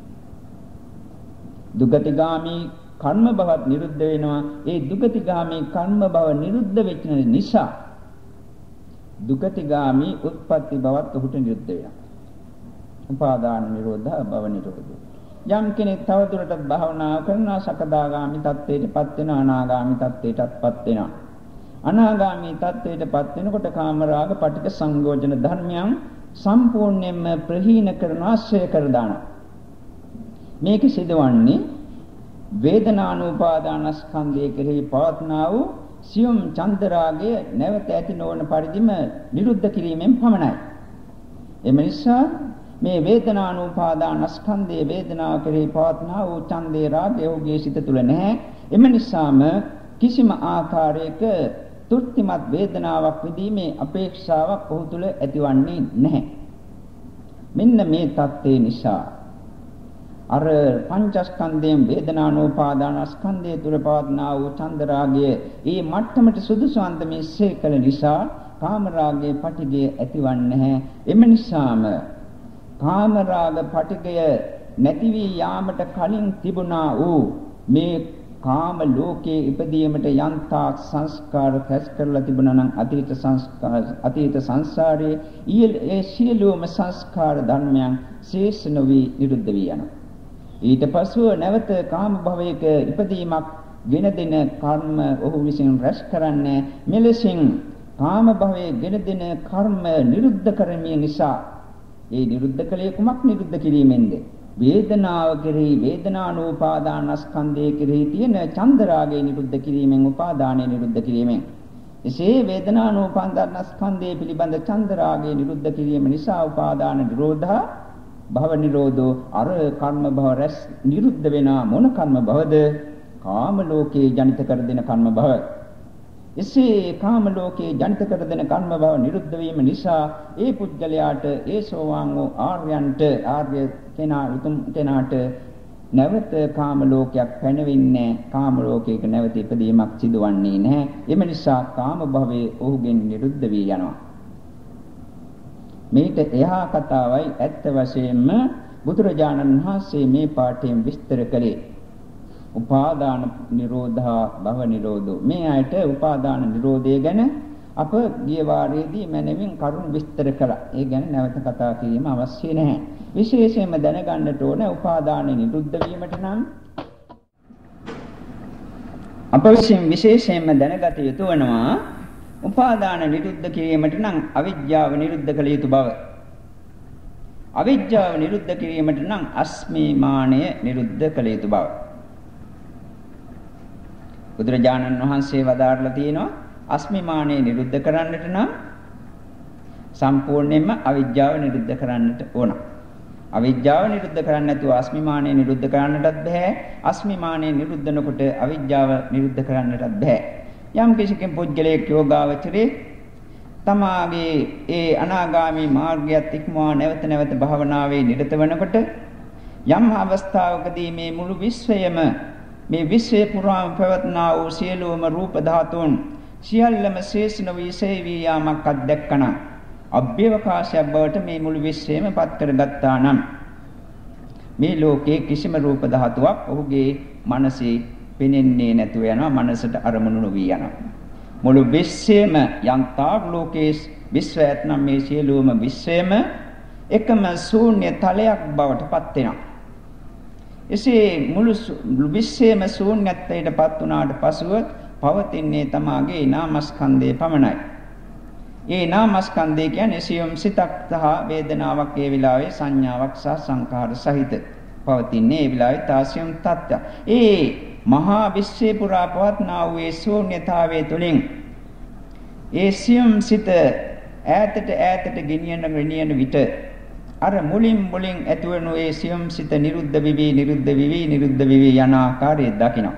දුගතිගාමී කර්ම භවත් නිරුද්ධ වෙනවා. ඒ දුගතිගාමී කර්ම භව නිරුද්ධ වෙච්ච නිසා දුගතිගාමී උත්පත්ති භවත් ඔහුට නිරුද්ධ වෙනවා. උපාදාන නිරෝධ භව නිරෝධ. යම් කෙනෙක් තවදුරටත් භාවනා කරනවා සකදාගාමි තත්ත්වයටපත් වෙනවා අනාගාමි තත්ත්වයටපත් වෙනවා. අනාගාමි තත්ත්වයටපත් වෙනකොට කාමරාග පටික සංයෝජන ධර්මයන් සම්පූර්ණයෙන්ම ප්‍රහීන කරන ආශ්‍රය කර දානවා. මේක සිදුවන්නේ වේදනානුපාදානස්කන්ධය කෙරෙහි පවත්නා වූ සියුම් චන්දරාගය නැවත ඇති නොවන පරිදිම නිරුද්ධ කිරීමෙන් පමණයි. එම නිසා මේ වේදනානුපාදානස්කන්ධයේ වේදනාව කෙරෙහි පවත්නා වූ ඡන්දේ රාගය ඔහුගේ සිත තුළ නැහැ. එම නිසාම කිසිම ආකාරයක තෘප්තිමත් වේදනාවක් විඳීමේ අපේක්ෂාවක් ඔහු තුළ ඇතිවන්නේ නැහැ. මෙන්න මේ தත්ත්වය නිසා අර පංචස්කන්ධයෙන් වේදනානුපාදානස්කන්ධය තුළ පවත්නා වූ ඡන්ද රාගය ඒ මට්ටමට සුදුසු අන්දමේ සේකල නිසා කාම රාගයේ පටිගය ඇතිවන්නේ නැහැ. එම නිසාම කාම රාග පටිගය නැති වී යාමට කලින් තිබුණා වූ මේ කාම ලෝකයේ ඉපදීමට යන්තා සංස්කාර රැස් කරලා තිබුණා නම් අතීත සංස්කාර අතීත සංසාරයේ ඊයේ ඒ සියලුම සංස්කාර ධර්මයන් ශේෂ නොවි නිරුද්ධ වී යනවා. ඊට පසුව නැවත කාම භවයක ඉපදීමක් ගෙන දෙන කර්ම ඔහු විසින් රැස් කරන්නේ මෙලෙසින් කාම භවයේ ගෙන දෙන කර්ම නිරුද්ධ කරමිය නිසා ඒ නිරුද්ධ කලේ කුමක් නිරුද්ධ කිරීමෙන්ද? වේදනාව කෙරෙහි වේදනානෝපාදානස්කන්ධය කෙරෙහි තියෙන චන්දරාගය නිරුද්ධ කිරීමෙන් උපාදානය නිරුද්ධ කිරීමෙන් එසේ වේදනානෝපාදානස්කන්ධය පිළිබඳ චන්දරාගය නිරුද්ධ කිරීම නිසා උපාදාන නිරෝධා භව නිරෝධෝ අර කර්ම භව රැස් නිරුද්ධ වෙන මොන කර්ම භවද? කාම ලෝකේ ජනිත කර දෙන කර්ම භව. එසේ කාම ලෝකේ ජනිත කර දෙන කර්ම භව නිරුද්ධ වීම නිසා ඒ පුද්ගලයාට ඒ සෝවාන් වූ ආර්යයන්ට ආර්ය කෙනා උතුම් කෙනාට නැවත කාම ලෝකයක් පැනවෙන්නේ කාම ලෝකයක නැවත ඉපදීමක් සිදුවන්නේ නැහැ. එම නිසා කාම භවයේ ඔහුගෙන් නිරුද්ධ වී යනවා. මේට එහා කතාවයි ඇත්ත වශයෙන්ම බුදුරජාණන් වහන්සේ මේ පාඩයෙන් විස්තර කළේ. උපාදාන නිරෝධා භව නිරෝධෝ. මේ ආයත උපාදාන නිරෝධය ගැන අප ගිය වාරයේදී මැනවින් කරුණු විස්තර කළා. ඒ ගැන නැවත කතා කිරීම අවශ්‍ය නැහැ. විශේෂයෙන්ම දැනගන්නට ඕන උපාදාන නිරුද්ධ වීමට නම් අප විසින් විශේෂයෙන්ම දැනගත යුතු වෙනවා උපාදාන නිරුද්ධ කිරීමට නම් අවිජ්ජාව නිරුද්ධ කළ යුතු බව. අවිජ්ජාව නිරුද්ධ කිරීමට නම් අස්මිමානය නිරුද්ධ කළ යුතු බව. බුදුරජාණන් වහන්සේ වදාarලා තියෙනවා අස්මිමානය නිරුද්ධ කරන්නට නම් සම්පූර්ණයෙන්ම අවිජ්ජාව නිරුද්ධ කරන්නට ඕන. අවිජ්ජාව නිරුද්ධ කරන්නේ නැතුව අස්මිමානය නිරුද්ධ කරන්නටත් බෑ. අස්මිමානය නිරුද්ධ නොකොට අවිජ්ජාව නිරුද්ධ කරන්නටත් බෑ. යම් කිසිකෙන් පුද්ගලයෙක් යෝගාවචරේ තමාගේ ඒ අනාගාමී මාර්ගයත් ඉක්මවා නැවත නැවත භාවනාවේ නිරත වෙනකොට යම් අවස්ථාවකදී මේ මුළු විශ්වයම මේ විශ්වය පුරාම පැවත්නා වූ සියලුම රූප ධාතුන් සියල්ලම ශේෂ නොවී සේවී යාමක් අත්දැක්කන අභ්‍යවකාශයක් බවට මේ මුළු විශ්වයම පත් කරගත්තා නම් මේ ලෝකේ කිසිම රූප ධාතුවක් ඔහුගේ මනසේ පෙනෙන්නේ නැතුව යනවා. මනසට අරමුණු නොවී යනවා. මුළු විශ්වයම යන්තාක් ලෝකේ විශ්වයත් නම් මේ සියලුම විශ්වයම එකම ශූන්‍ය තලයක් බවට පත් වෙනවා. එසේ මුළු විශ්වයම ශූන්‍යත්වයට පත් වුණාට පසුව පවතින්නේ තමාගේ නාමස්කන්ධය පමණයි. ඒ නාමස්කන්ධය කියන්නේ සියුම් සිතක් සහ වේදනාවක් ඒ විලාවේ සංඥාවක් සහ සංකාර සහිත පවතින්නේ ඒ විලාවේ තාසියම් තත්ත්වය. ඒ මහා විශ්වය පුරා පවත්නා වූ ඒ ශූන්‍යතාවයේ තුලින් ඒ සියුම් සිත ඈතට ඈතට ගෙනියන ගෙනියන විට අර මුලින් මුලින් ඇතිවන ඒ සියුම් සිත නිරුද්ධ විවි නිරුද්ධ විවි නිරුද්ධ විවි යන ආකාරය දකිනවා.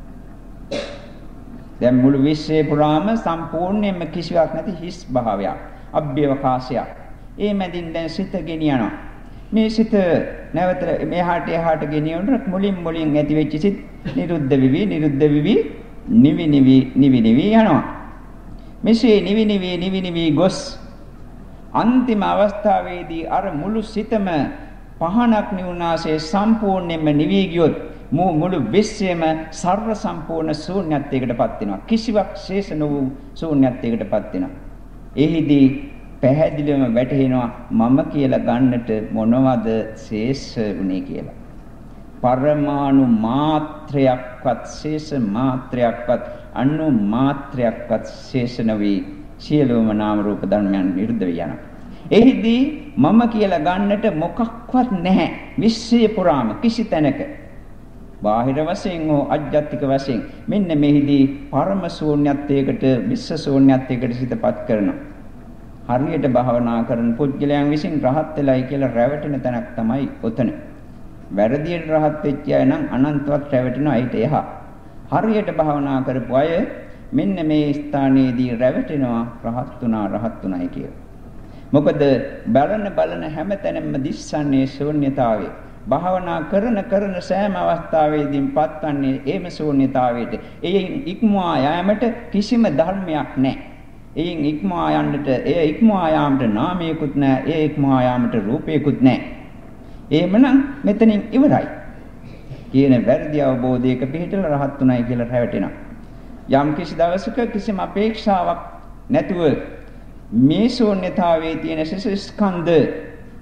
දැන් මුළු විශ්වය පුරාම සම්පූර්ණයෙන්ම කිසිවක් නැති හිස් භාවයක්, අභ්‍යවකාශයක්. ඒ මැදින් දැන් සිත ගෙනියනවා. මේ සිත නැවත මෙහාට එහාට ගෙනියනකොට මුලින් මුලින් ඇති වෙච්ච සිත් නිරුද්ධ විවි නිරුද්ධ විවි නිවි නිවි නිවි නිවි යනවා. මෙසේ නිවි නිවි නිවි නිවි ගොස් අන්තිම අවස්ථාවේදී අර මුළු සිතම පහනක් නිවුනාසේ සම්පූර්ණයෙන්ම නිවි ගියොත් මුළු විශ්වයම සර්ව සම්පූර්ණ ශූන්‍යත්වයකටපත් වෙනවා. කිසිවක් ශේෂ නොවු ශූන්‍යත්වයකටපත් වෙනවා. එහිදී පැහැදිලිවම වැටහෙනවා මම කියලා ගන්නට මොනවද ශේෂ වුනේ කියලා. පරමාණු මාත්‍රයක්වත් ශේෂ මාත්‍රයක්වත් අණු මාත්‍රයක්වත් ශේෂ නොවේ. සියලුම නාම රූප ධර්මයන් නිරුද්ධ වෙනවා. එහිදී මම කියලා ගන්නට මොකක්වත් නැහැ. විශ්වය පුරාම කිසි තැනක බාහිර වශයෙන් හෝ අධ්‍යාත්මික වශයෙන් මෙන්න මෙහිදී පරම ශූන්‍යත්වයකට විශ්ව ශූන්‍යත්වයකට සිතපත් කරනවා. හරියට භාවනා කරන පුද්ගලයන් විසින් රහත් වෙලයි කියලා රැවටෙන තැනක් තමයි ඔතන. වැරදියට රහත් වෙච්ච අය නම් අනන්තවත් රැවටෙනවා ඊට එහා. හරියට භාවනා කරපු අය මෙන්න මේ ස්ථානයේදී රැවටෙනවා රහත් වුණා රහත් වුණායි කියලා. මොකද බලන බලන හැමතැනම දිස්සන්නේ ශූන්‍යතාවය. භාවනා කරන කරන සෑම අවස්ථාවෙදීම පත්වන්නේ ඒම ශූන්‍යතාවයට. එයින් ඉක්මවා යාමට කිසිම ධර්මයක් නැහැ. එයින් ඉක්මවා යන්නට ඒ ඉක්මවා යාමට නාමයකුත් නැහැ. ඒ ඉක්මවා යාමට රූපයකුත් නැහැ. එහෙමනම් මෙතනින් ඉවරයි. කියන වැරදි අවබෝධයක පිහිටලා රහත් උනායි කියලා රැවටෙනවා. යම් කිසි දවසක කිසිම අපේක්ෂාවක් නැතුව මේ ශූන්‍යතාවයේ තියෙන සිස ස්කන්ධ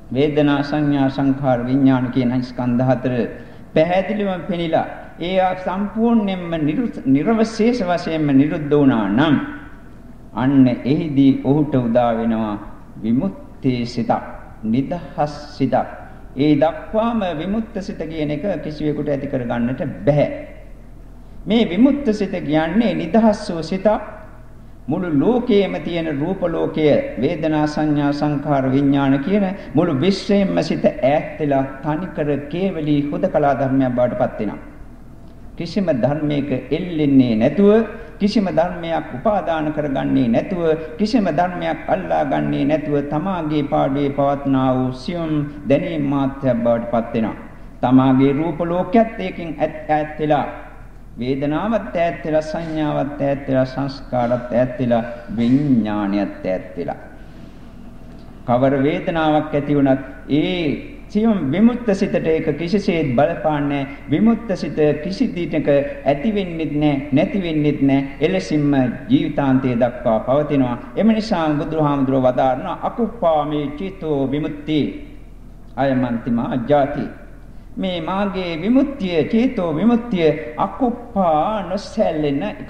වේදනා සංඥා සංඛාර විඥාන කියන ස්කන්ධ හතර පැහැදිලිවම පෙනිලා ඒ සම්පූර්ණයෙන්ම නිර්වශේෂ වශයෙන්ම නිරුද්ධ වුණා නම් අන්න එහිදී ඔහුට උදා වෙනවා විමුක්ති සිත, නිදහස් සිත. ඒ දක්වාම විමුක්ත සිත කියන එක කිසිවෙකුට ඇති කර ගන්නට බෑ. මේ විමුක්ත සිත කියන්නේ නිදහස් වූ සිත. මුළු ලෝකයේම තියෙන රූප ලෝකය, වේදනා සංඥා සංඛාර විඥාන කියන මුළු විශ්වයෙන්ම සිත ඈත් වෙලා තනිකර කේවලී හුදකලා ධර්මයක් බවට පත් වෙනවා. කිසිම ධර්මයක එල්ලෙන්නේ නැතුව, කිසිම ධර්මයක් උපාදාන කරගන්නේ නැතුව, කිසිම ධර්මයක් අල්ලාගන්නේ නැතුව තමාගේ පාඩුවේ පවත්නා වූ සියුම් දැනීම් මාත්‍රයක් බවට පත් වෙනවා. තමාගේ රූප ලෝකයත් ඒකෙන් ඈත් වෙලා, වේදනාවත් ඈත් වෙලා, සංඥාවත් ඈත් වෙලා, සංස්කාරات ඈත් වෙලා, විඥානියත් ඈත් වෙලා. කවර වේදනාවක් ඇති වුණත් ඒ සියුම් විමුක්ත සිතට ඒක කිසිසේත් බලපාන්නේ. විමුක්ත සිත කිසි දිනක ඇති වෙන්නෙත් නැහැ, නැති වෙන්නෙත් නැහැ. එලෙසින්ම ජීවිතාන්තය දක්වා පවතිනවා. එම නිසා බුදුහාමුදුරුවෝ වදාරනවා අකුප්පාමේ චිතෝ විමුක්ති අයමන්තිමා ජාති. මේ මාගේ විමුක්තිය, චේතෝ විමුක්තිය අකුප්පා නොසැලෙන එක.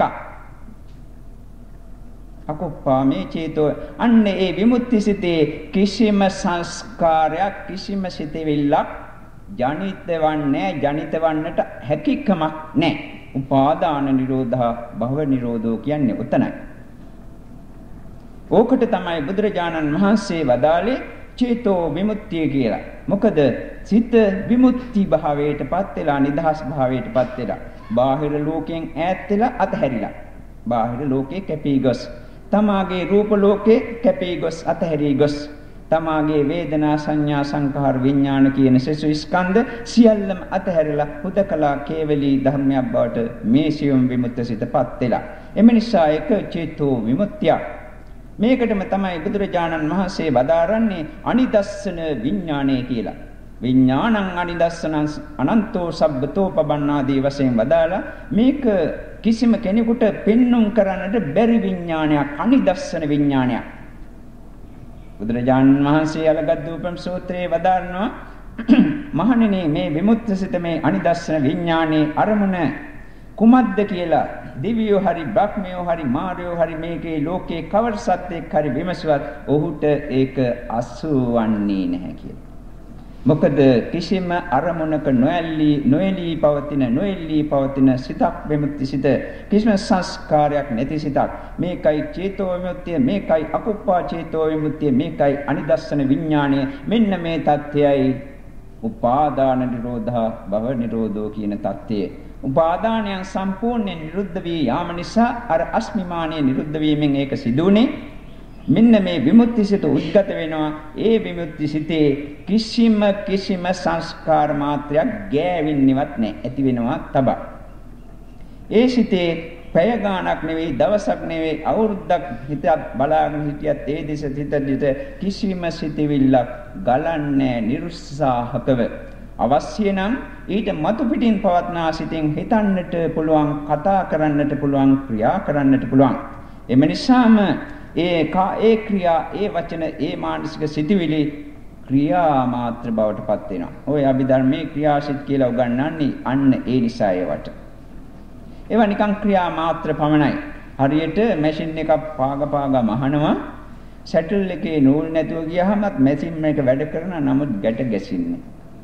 අකුප්පා මේ චේතෝ අන්න ඒ විමුක්ති සිතේ කිසිම සංස්කාරයක්, කිසිම සිතෙවිල්ලක් ජනිතවන්නේ, ජනිතවන්නට හැකියාවක් නැහැ. උපාදාන නිරෝධා භව නිරෝධෝ කියන්නේ උතනයි. ඕකට තමයි බුදුරජාණන් වහන්සේ වදාළේ චේතෝ විමුක්තිය කියලා. මොකද සිත විමුක්ති භාවයටපත් වෙලා, නිදහස් භාවයටපත් වෙලා, බාහිර ලෝකයෙන් ඈත් වෙලා අතහැරිලා, බාහිර ලෝකේ කැපී ගොස්, තමාගේ රූප ලෝකේ කැපී ගොස් අතහැරී ගොස්, තමාගේ වේදනා සංඥා සංඛාර විඥාන කියන සසු ස්කන්ධ සියල්ලම අතහැරලා හුදකලා කේවලී ධර්මයක් බවට මේ සියුම් විමුක්ත සිතපත් වෙලා. එම නිසා ඒක චේතෝ විමුක්තිය. මේකටම තමයි බුදුරජාණන් වහන්සේ වදාරන්නේ අනිදස්සන විඥානය කියලා. විඥානං අනිදස්සනං අනන්තෝ සබ්බතෝ පබන්නාදී වශයෙන් වදාලා මේක කිසිම කෙනෙකුට පෙන්눔 කරන්නට බැරි විඥානයක්, අනිදස්සන විඥානයක්. බුදුරජාණන් වහන්සේ අලගද්දූපම් සූත්‍රයේ වදාරනවා මහණෙනි මේ විමුක්ත සිත මේ අනිදස්සන විඥානයේ අරමුණ කුමක්ද කියලා දිව්‍යෝ හරි බ්‍රහ්මයෝ හරි මාරයෝ හරි මේකේ ලෝකේ කවර සත්‍යයක් හරි විමසුවත් ඔහුට ඒක අසුවන්නේ නැහැ කියලා. මොකද කිසිම අරමුණක නොඇලී නොඇලී පවතින නොඇලී පවතින සිතක් විමුක්ති සිත, කිසිම සංස්කාරයක් නැති සිතක්. මේකයි චේතෝ විමුක්තිය, මේකයි අකුප්පා චේතෝ විමුක්තිය, මේකයි අනිදස්සන විඥාණය. මෙන්න මේ தත්යයි උපාදාන නිරෝධා භව නිරෝධෝ කියන தත්යය. උපාදානයන් සම්පූර්ණයෙන් නිරුද්ධ වී යාම නිසා අර අස්මිමානයේ නිරුද්ධ වීමෙන් ඒක සිදුුනේ. මෙන්න මේ විමුක්ති සිත උද්ගත වෙනවා. ඒ විමුක්ති සිතේ කිසිම කිසිම සංස්කාර මාත්‍රයක් ගෑවෙන්නේවත් නැහැ. ඇති වෙනවා තබා. ඒ සිතේ පැය ගාණක් නෙවෙයි, දවසක් නෙවෙයි, අවුරුද්දක් හිතත් බලාගෙන හිටියත් ඒ දෙස හිතදිට කිසිම සිතවිල්ලක් ගලන්නේ නිරුත්සාහකව. අවශ්‍ය නම් ඊට මතු පිටින් පවත්නා සිතින් හිතන්නට පුළුවන්, කතා කරන්නට පුළුවන්, ක්‍රියා කරන්නට පුළුවන්. එම නිසාම ඒ කා ඒ ක්‍රියා, ඒ වචන, ඒ මානසික සිතිවිලි ක්‍රියා මාත්‍ර බවට පත් වෙනවා. ඔය අභිධර්මයේ ක්‍රියාසිත කියලා උගන්වන්නේ අන්න ඒ නිසා ඒවට. ඒවා නිකන් ක්‍රියා මාත්‍ර පමණයි. හරියට මැෂින් එකක් පාග පාග මහනවා. සැටල් එකේ නූල් නැතුව ගියහමත් මැෂින් එක වැඩ කරන නමුත් ගැට ගැසින්නේ.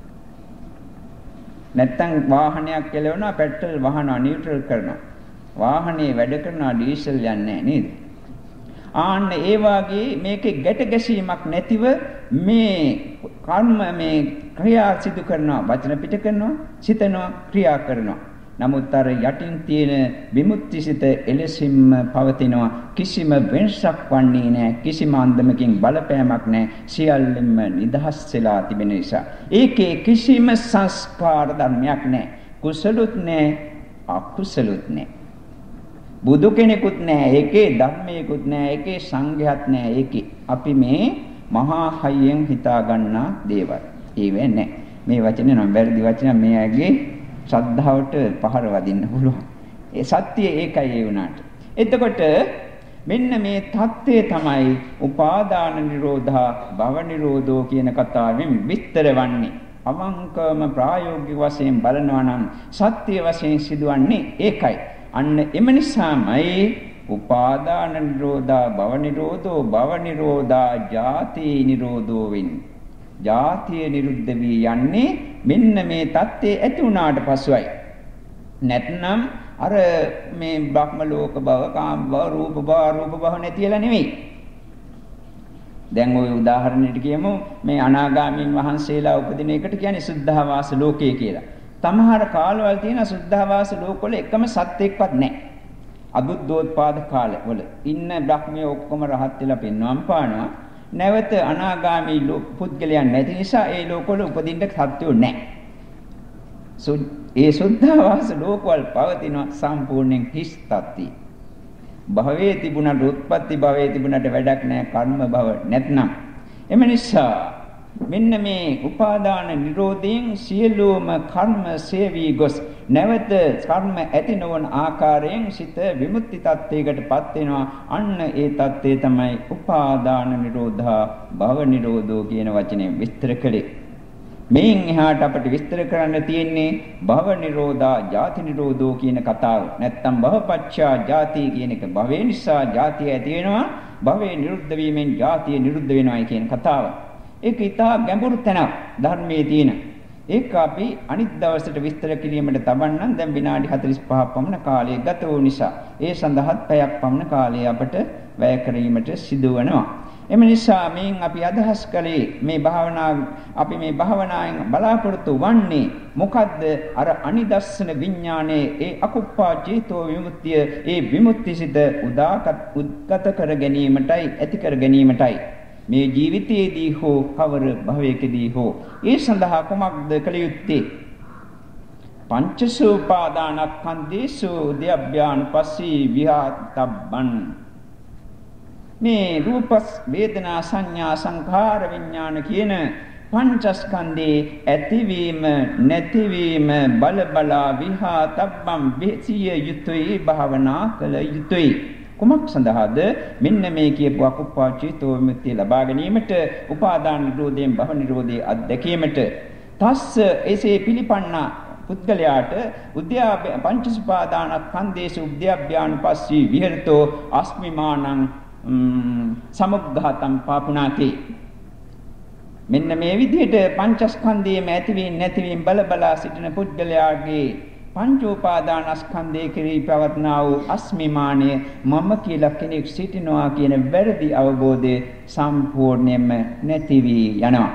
නැත්තම් වාහනයක් කෙලවනවා, පෙට්‍රල් වහනවා, නියුට්‍රල් කරනවා. වාහනේ වැඩ කරනවා, ඩීසල් යන්නේ නැහැ නේද? ආන්න ඒ වාගේ මේකේ ගැට ගැසීමක් නැතිව මේ කර්ම මේ ක්‍රියා සිදු කරනවා, වචන පිට කරනවා, සිතනවා, ක්‍රියා කරනවා. නමුත් අර යටින් තියෙන විමුක්ති සිත එලෙසින්ම පවතිනවා. කිසිම වෙනසක් වන්නේ නැහැ. කිසිම අන්දමකින් බලපෑමක් නැහැ. සියල්ලම නිදහස් වෙලා තිබෙන නිසා. ඒකේ කිසිම සංස්කාර ධර්මයක් නැහැ. කුසලුත් නැහැ, අකුසලුත් නැහැ. බුදු කෙනෙකුත් නැහැ, ඒකේ ධර්මයකුත් නැහැ, ඒකේ සංඝයාත් නැහැ. ඒකේ අපි මේ මහා හයියෙන් හිතා ගන්නා දේවල්. ඒවේ නැහැ. මේ වචනේ නම් වැරදි වචන, මේ ඇගේ ශ්‍රද්ධාවට පහර වදින්න පුළුවන්. ඒ සත්‍ය ඒකයි ඒ වුණාට. එතකොට මෙන්න මේ தත්ත්වය තමයි උපාදාන නිරෝධා භව නිරෝධෝ කියන කතාවෙන් විස්තර වන්නේ. අවංකවම ප්‍රායෝගික වශයෙන් බලනවා නම් සත්‍ය වශයෙන් සිදුවන්නේ ඒකයි. අන්න එම නිසාමයි උපාදාන නිරෝධා භව නිරෝධෝ භව නිරෝධා ජාති නිරෝධෝ වෙන්නේ. ජාතිය නිරුද්ධ වී යන්නේ මෙන්න මේ தත්ත්වය ඇති වුණාට පසුයි. නැත්නම් අර මේ බ්‍රහ්ම ලෝක භව කාම භව රූප භව අරූප භව නැතිලා නෙවෙයි. දැන් ওই උදාහරණෙට කියමු මේ අනාගාමීන් වහන්සේලා උපදින එකට කියන්නේ සුද්ධාවාස ලෝකය කියලා. තමහර කාලවල තියෙන සුද්ධාවාස ලෝකවල එකම සත්‍යයක්වත් නැහැ. අබුද්ධෝත්පාද කාලවල ඉන්න බ්‍රහ්මයේ ඔක්කොම රහත් වෙලා පින්වම් පානවා. නැවත අනාගාමී පුද්ගලයන් නැති නිසා ඒ ලෝකවල උපදින්න සත්‍යෝ නැහැ. ඒ සුද්ධාවාස ලෝකවල පවතින සම්පූර්ණයෙන් හිස් තත්ති. භවයේ තිබුණට උත්පත්ති භවයේ තිබුණට වැඩක් නැහැ කර්ම භව නැත්නම්. එම නිසා මෙන්න මේ උපාදාන නිරෝධයෙන් සියලුම කර්ම සේවී ගොස් නැවත කර්ම ඇති නොවන ආකාරයෙන් සිත විමුක්ති තත්ත්වයකටපත් වෙනවා. අන්න ඒ தත්ත්වය තමයි උපාදාන නිරෝධා භව නිරෝධෝ කියන වචනයෙන් විස්තර කළේ. මේන් එහාට අපිට විස්තර කරන්න තියෙන්නේ භව නිරෝධා ජාති නිරෝධෝ කියන කතාව. නැත්තම් භවපච්චා ජාති කියන එක භවය නිසා ජාතිය ඇති වෙනවා, භවයේ නිරුද්ධ වීමෙන් ජාතිය නිරුද්ධ වෙනවායි කියන කතාව. ඒක ඉතා ගැඹුරු තැනක් ධර්මයේ තියෙන. ඒක අපි අනිත් දවසට විස්තර කිරීමට තබන්නම්. දැන් විනාඩි හතළිස් පහක් පමණ කාලය ගත වූ නිසා ඒ සඳහාත් පැයක් පමණ කාලය අපට වැය කිරීමට සිදු වෙනවා. එම නිසා මේන් අපි අදහස් කළේ මේ භාවනා අපි මේ භාවනාවෙන් බලාපොරොත්තු වන්නේ මොකද්ද? අර අනිදස්සන විඥානයේ ඒ අකුප්පා චේතෝ විමුක්තිය, ඒ විමුක්තිසිත උදාකත් උද්ගත කර ගැනීමටයි, ඇති කර ගැනීමටයි. මේ ජීවිතයේදී හෝ කවර භවයකදී හෝ ඒ සඳහා කුමක්ද කළ යුත්තේ? පංචසෝපාදානස්කන්ධේසු උද්‍යප්පයානුපස්සී විහාතබ්බන්. මේ රූප වේදනා සංඥා සංඛාර විඥාන කියන පංචස්කන්ධේ ඇතිවීම නැතිවීම බල බලා විහාතබ්බම් විසිය යුතුයි, භාවනා කළ යුතුයි. කුමක් සඳහාද? මෙන්න මේ කියපු අකුප්පා චේතෝ විමුක්තිය ලබා ගැනීමට, උපාදාන නිරෝධයෙන් භව නිරෝධයේ අත්දැකීමට. තස්ස එසේ පිළිපන්නා පුද්ගලයාට උද්‍යාප පංචස්පාදානස්කන්ධේසු උද්‍යප්පයානුපස්සී විහෙරතෝ අස්මිමානං සමුග්ඝාතම් පාපුනාති. මෙන්න මේ විදිහට පංචස්කන්ධයේම ඇතිවීම නැතිවීම බල බලා සිටින පුද්ගලයාගේ පංච උපාදානස්කන්ධයේ කෙරෙහි පවත්නා වූ අස්මිමානය, මම කියලා කෙනෙක් සිටිනවා කියන වැරදි අවබෝධය සම්පූර්ණයෙන්ම නැති වී යනවා.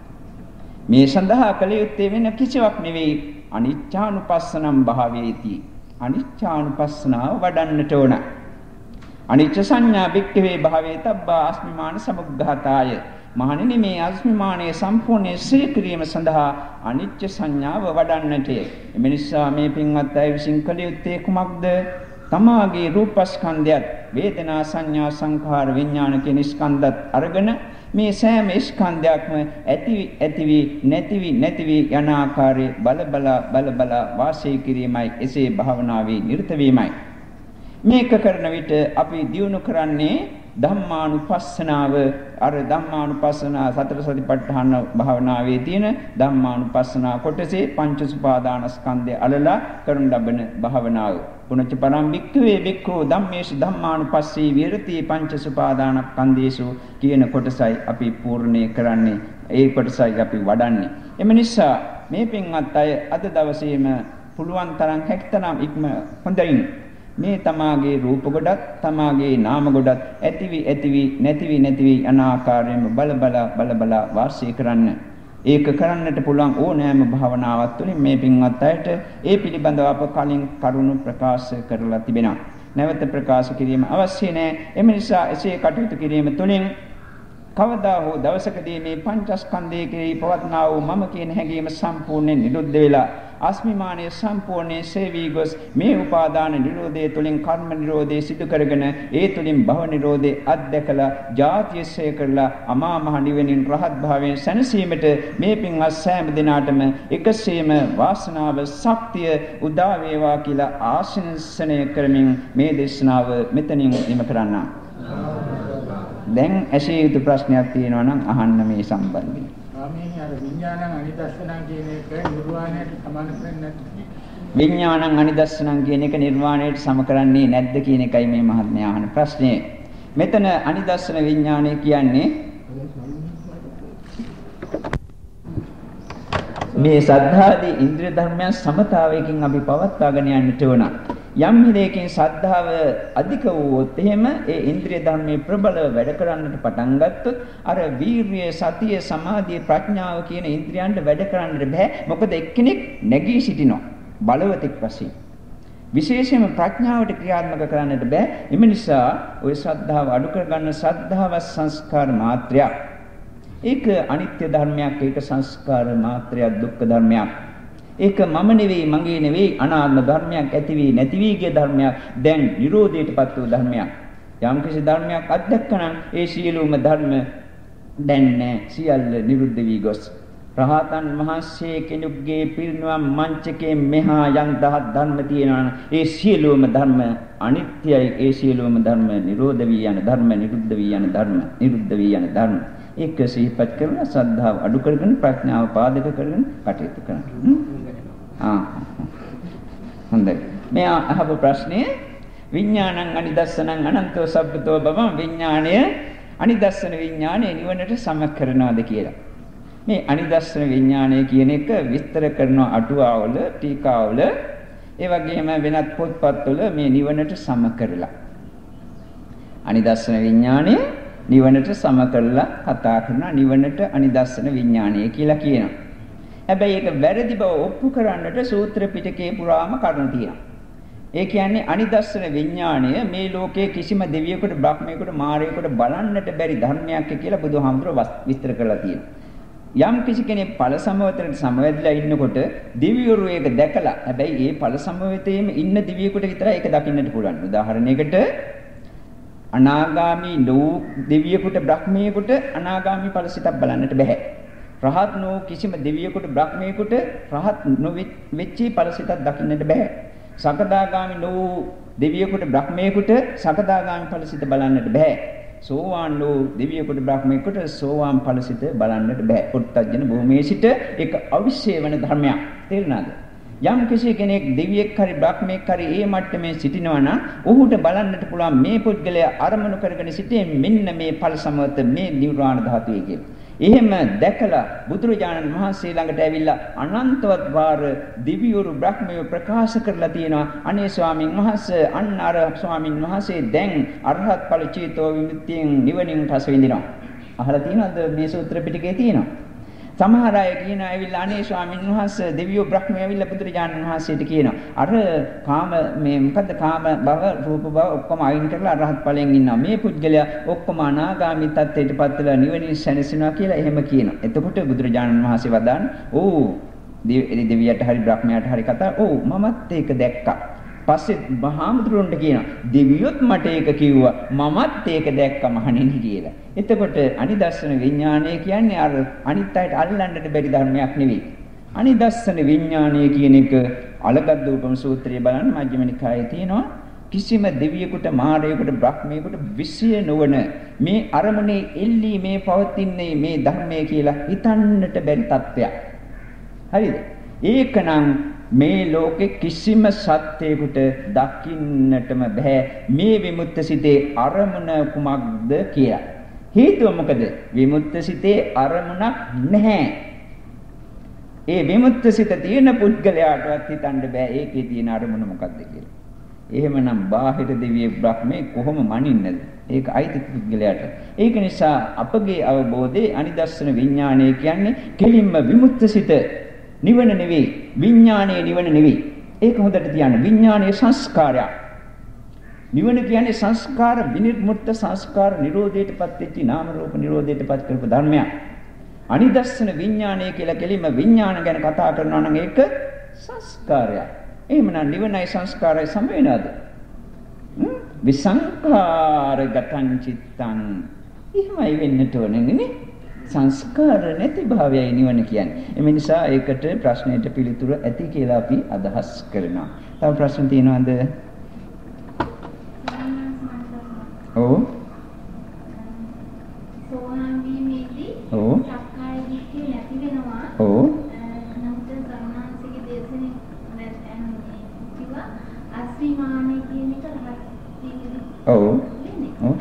මේ සඳහා කළ යුත්තේ වෙන කිසිවක් නෙවෙයි, අනිච්චානුපස්සනම් භාවේති. අනිච්චානුපස්සනාව වඩන්නට ඕන. අනිච්ච සංඥා භික්ඛවේ භාවේ තබ්බා අස්මිමාන සමුග්ඝාතාය. මහණෙනි, මේ අස්මිමානයේ සම්පූර්ණ සිහි කිරීම සඳහා අනිච්ච සංඥාව වඩන්නට. එම නිසා මේ පින්වත් අය විසින් කළ යුත්තේ කුමක්ද? තමාගේ රූපස්කන්ධයත් වේදනා සංඥා සංඛාර විඥාන කියන ස්කන්ධත් අරගෙන මේ සෑම ස්කන්ධයක්ම ඇති ඇතිවි නැතිවි නැතිවි යන ආකාරයේ බල බල බල බල වාසය කිරීමයි. එසේ භාවනාවේ නිරත වීමයි. මේක කරන විට අපි දියුණු කරන්නේ ධම්මානුපස්සනාව. අර ධම්මානුපස්සනා සතර සතිපට්ඨාන භාවනාවේ තියෙන ධම්මානුපස්සනා කොටසේ පංච සුපාදානස්කන්ධය අලලා කරන ලබන භාවනාව. පුනච්ච පරම් භික්ඛවේ භික්ඛෝ ධම්මේසු ධම්මානුපස්සී විහෙරති පංච සුපාදානස්කන්ධේසු කියන කොටසයි අපි පූර්ණේ කරන්නේ. ඒ කොටසයි අපි වඩන්නේ. එම නිසා මේ පින්වත් අය අද දවසේම පුළුවන් තරම් හැක්තනම් ඉක්ම හොඳින් මේ තමාගේ රූප ගොඩක් තමාගේ නාම ගොඩක් ඇතිවි ඇතිවි නැතිවි නැතිවි යන ආකාරයෙන්ම බල බල බල බල වාසය කරන්න. ඒක කරන්නට පුළුවන් ඕනෑම භාවනාවක් තුළින් මේ පින්වත් අයට ඒ පිළිබඳව අප කලින් කරුණු ප්‍රකාශ කරලා තිබෙනවා. නැවත ප්‍රකාශ කිරීම අවශ්‍ය නැහැ. එම නිසා එසේ කටයුතු කිරීම තුළින් කවදා හෝ දවසකදී මේ පංචස්කන්ධයේ කෙරෙහි පවත්නා වූ මම කියන හැඟීම සම්පූර්ණයෙන් නිරුද්ධ වෙලා අස්මිමානයේ සම්පූර්ණයෙන් සේවී ගොස් මේ උපාදාන නිරෝධය තුළින් කර්ම නිරෝධය සිදු කරගෙන ඒ තුළින් භව නිරෝධය අත්දැකලා ජාතිය සේ කරලා අමා මහ නිවනින් රහත් භාවයෙන් සැනසීමට මේ පින්වත් සෑම දිනාටම එකසේම වාසනාව ශක්තිය උදා වේවා කියලා ආශිර්වාදනය කරමින් මේ දේශනාව මෙතනින් නිම කරන්නා. දැන් ඇසිය යුතු ප්‍රශ්නයක් තියෙනවා නම් අහන්න මේ සම්බන්ධයෙන්. ස්වාමීනි අර විඥානං අනිදස්සනං කියන එක නිර්වාණයට සමාන කරන්නේ නැද්ද? විඥානං අනිදස්සනං කියන එක නිර්වාණයට සම කරන්නේ නැද්ද කියන එකයි මේ මහත්මයා අහන ප්‍රශ්නේ. මෙතන අනිදස්සන විඥානය කියන්නේ මේ සද්ධාදී ඉන්ද්‍රිය ධර්මයන් සමතාවයකින් අපි පවත්වාගෙන යන්නට ඕන. යම් හිදයකින් ශ්‍රද්ධාව අධික වුවොත් එහෙම ඒ ඉන්ද්‍රිය ධර්මයේ ප්‍රබලව වැඩ කරන්නට පටන් ගත්තොත් අර වීර්යය, සතිය, සමාධිය, ප්‍රඥාව කියන ඉන්ද්‍රියන්ට වැඩ කරන්නට බෑ. මොකද එක්කෙනෙක් නැගී සිටිනවා බලවතෙක් වශයෙන්. විශේෂයෙන්ම ප්‍රඥාවට ක්‍රියාත්මක කරන්නට බෑ. එම නිසා ওই ශ්‍රද්ධාව අඩු කරගන්න ශ්‍රද්ධාව සංස්කාර මාත්‍රයක්. ඒක අනිත්‍ය ධර්මයක්, ඒක සංස්කාර මාත්‍රයක්, දුක්ඛ ධර්මයක්. ඒක මම නෙවෙයි, මගේ නෙවෙයි, අනාත්ම ධර්මයක්, ඇති වී නැති වී ගිය ධර්මයක්, දැන් නිරෝධයටපත් වූ ධර්මයක්. යම් කිසි ධර්මයක් අත්දැකනනම් ඒ සියලුම ධර්ම දැන් නැහැ, සියල්ල නිරුද්ධ වී ගොස්. රහතන් වහන්සේ කෙනෙකුගේ පිරිනුවම් මංචකේ මෙහා යම් දහත් ධර්ම තියෙනවා. ඒ සියලුම ධර්ම අනිත්‍යයි, ඒ සියලුම ධර්ම නිරෝධ වී යන ධර්ම, නිරුද්ධ වී යන ධර්ම, නිරුද්ධ වී යන ධර්ම. ඒක සිහිපත් කරන ශ්‍රද්ධාව අඩු කරගෙන ප්‍රඥාව පාදක කරගෙන කටයුතු කරන්න. ආ හොඳයි. මේ අහපු ප්‍රශ්නේ විඥානං අනිදස්සනං අනන්තෝ සබ්බතෝ බවං විඥාණය අනිදස්සන විඥාණය නිවනට සම කරනවාද කියලා. මේ අනිදස්සන විඥාණය කියන එක විස්තර කරන අටුවාවල, ටීකාවල, ඒ වගේම වෙනත් පොත්පත්වල මේ නිවනට සම කරලා. අනිදස්සන විඥාණය නිවනට සම කරලා කතා කරනවා. නිවනට අනිදස්සන විඥාණය කියලා කියනවා. හැබැයි ඒක වැරදි බව ඔප්පු කරන්නට සූත්‍ර පිටකේ පුරාම කරුණු තියෙනවා. ඒ කියන්නේ අනිදස්සන විඥාණය මේ ලෝකයේ කිසිම දෙවියෙකුට, බ්‍රහ්මයෙකුට, මාරයෙකුට බලන්නට බැරි ධර්මයක් කියලා බුදුහාමුදුරුවෝ විස්තර කරලා තියෙනවා. යම් කිසි කෙනෙක් ඵල සමවතරට සමවැදලා ඉන්නකොට දිව්‍යවරු ඒක දැකලා, හැබැයි ඒ ඵල සමවතේම ඉන්න දිව්‍යයෙකුට විතරයි ඒක දකින්නට පුළුවන්. උදාහරණයකට අනාගාමී නෝ දෙවියෙකුට, බ්‍රහ්මයෙකුට අනාගාමී ඵල සිතක් බලන්නට බෑ. රහත් නෝ කිසිම දෙවියෙකුට, බ්‍රහ්මයෙකුට රහත් නොවෙච්ච ඵල සිතක් දකින්නට බෑ. සකදාගාමී නෝ දෙවියෙකුට, බ්‍රහ්මයෙකුට සකදාගාමී ඵල සිත බලන්නට බෑ. සෝවාන් නෝ දෙවියෙකුට, බ්‍රහ්මයෙකුට සෝවාන් ඵල සිත බලන්නට බෑ. පුත්තජන භූමියේ සිට ඒක අවිශ්ය වෙන ධර්මයක්. තේරුණාද? යම් කිසි කෙනෙක් දෙවියෙක් හරි බ්‍රහ්මයෙක් හරි ඒ මට්ටමේ සිටිනවා නම් ඔහුට බලන්නට පුළුවන් මේ පුද්ගලයා අරමුණු කරගෙන සිටේ මෙන්න මේ ඵල සමවත මේ නිර්වාණ ධාතුවේ කියලා. එහෙම දැකලා බුදුරජාණන් වහන්සේ ළඟට ඇවිල්ලා අනන්තවත් වාර දිව්‍යවරු බ්‍රහ්මයෝ ප්‍රකාශ කරලා තියෙනවා. අනේ ස්වාමින් වහන්සේ, අන්න අර ස්වාමින් වහන්සේ දැන් අරහත් ඵල චේතෝ විමුක්තියෙන් නිවනින් රස විඳිනවා. අහලා තියෙනවද? මේ සූත්‍ර පිටකේ තියෙනවා. සමහර අය කියන ඇවිල්ලා අනේ ස්වාමීන් වහන්සේ දෙවියෝ බ්‍රහ්මයෝ ඇවිල්ලා බුදුරජාණන් වහන්සේට කියනවා අර කාම මේ මොකද්ද කාම භව රූප භව ඔක්කොම අයින් කරලා අරහත් ඵලයෙන් ඉන්නවා මේ පුද්ගලයා ඔක්කොම අනාගාමී තත්ත්වයටපත් වෙලා නිවනින් සැනසෙනවා කියලා එහෙම කියනවා. එතකොට බුදුරජාණන් වහන්සේ වදාන්නේ "ඕ දෙවියට හරි බ්‍රහ්මයාට හරි කතා "ඕ මමත් ඒක දැක්කා." පස්සේ මහාමුදුරන්ට කියනවා දෙවියොත් මට ඒක කිව්වා මමත් ඒක දැක්ක මහණෙනි කියලා. එතකොට අනිදස්සන විඥානය කියන්නේ අර අනිත් අයට අල්ලන්නට බැරි ධර්මයක් නෙවෙයි. අනිදස්සන විඥානය කියන එක අලගද්දූපම සූත්‍රයේ බලන්න මජ්ක්‍ධිම නිකායේ තියෙනවා. කිසිම දෙවියෙකුට, මාරයෙකුට, බ්‍රහ්මයෙකුට විශ්ය නොවන මේ අරමුණේ එල්ලී මේ පවතින්නේ මේ ධර්මය කියලා හිතන්නට බැරි තත්ත්වයක්. හරිද? ඒකනම් මේ ලෝකේ කිසිම සත්‍යයකට දකින්නටම බෑ මේ විමුක්ත සිතේ අරමුණ කුමක්ද කියලා. හේතුව මොකද? විමුක්ත සිතේ අරමුණක් නැහැ. ඒ විමුක්ත සිත තියෙන පුද්ගලයාටවත් හිතන්න බෑ ඒකේ තියෙන අරමුණ මොකක්ද කියලා. එහෙමනම් බාහිර දෙවියෙක් බ්‍රහ්මේ කොහොම මනින්නද? ඒක අයිති පුද්ගලයාට. ඒක නිසා අපගේ අවබෝධයේ අනිදස්සන විඥානය කියන්නේ කෙලින්ම විමුක්ත සිත. නිවන නෙවෙයි, විඥානයේ නිවන නෙවෙයි. ඒක හොඳට තියන්න. විඥානයේ සංස්කාරයක්. නිවන කියන්නේ සංස්කාර විනිර්මුක්ත සංස්කාර නිරෝධයටපත් වෙච්ච නාම රූප නිරෝධයටපත් කරපු ධර්මයක්. අනිදස්සන විඥානය කියලා කෙලින්ම විඥාන ගැන කතා කරනවා නම් ඒක සංස්කාරයක්. එහෙමනම් නිවනයි සංස්කාරයි සම වෙනවද? විසංඛාරගතං චිත්තං. එහෙමයි වෙන්නට ඕනේ නේ. සංස්කාර නැති භාවයයි නිවන කියන්නේ. එම නිසා ඒකට ප්‍රශ්නෙට පිළිතුර ඇති කියලා අපි අදහස් කරනවා. තව ප්‍රශ්න තියෙනවද? ඔව්. ඔව්. ඔව්.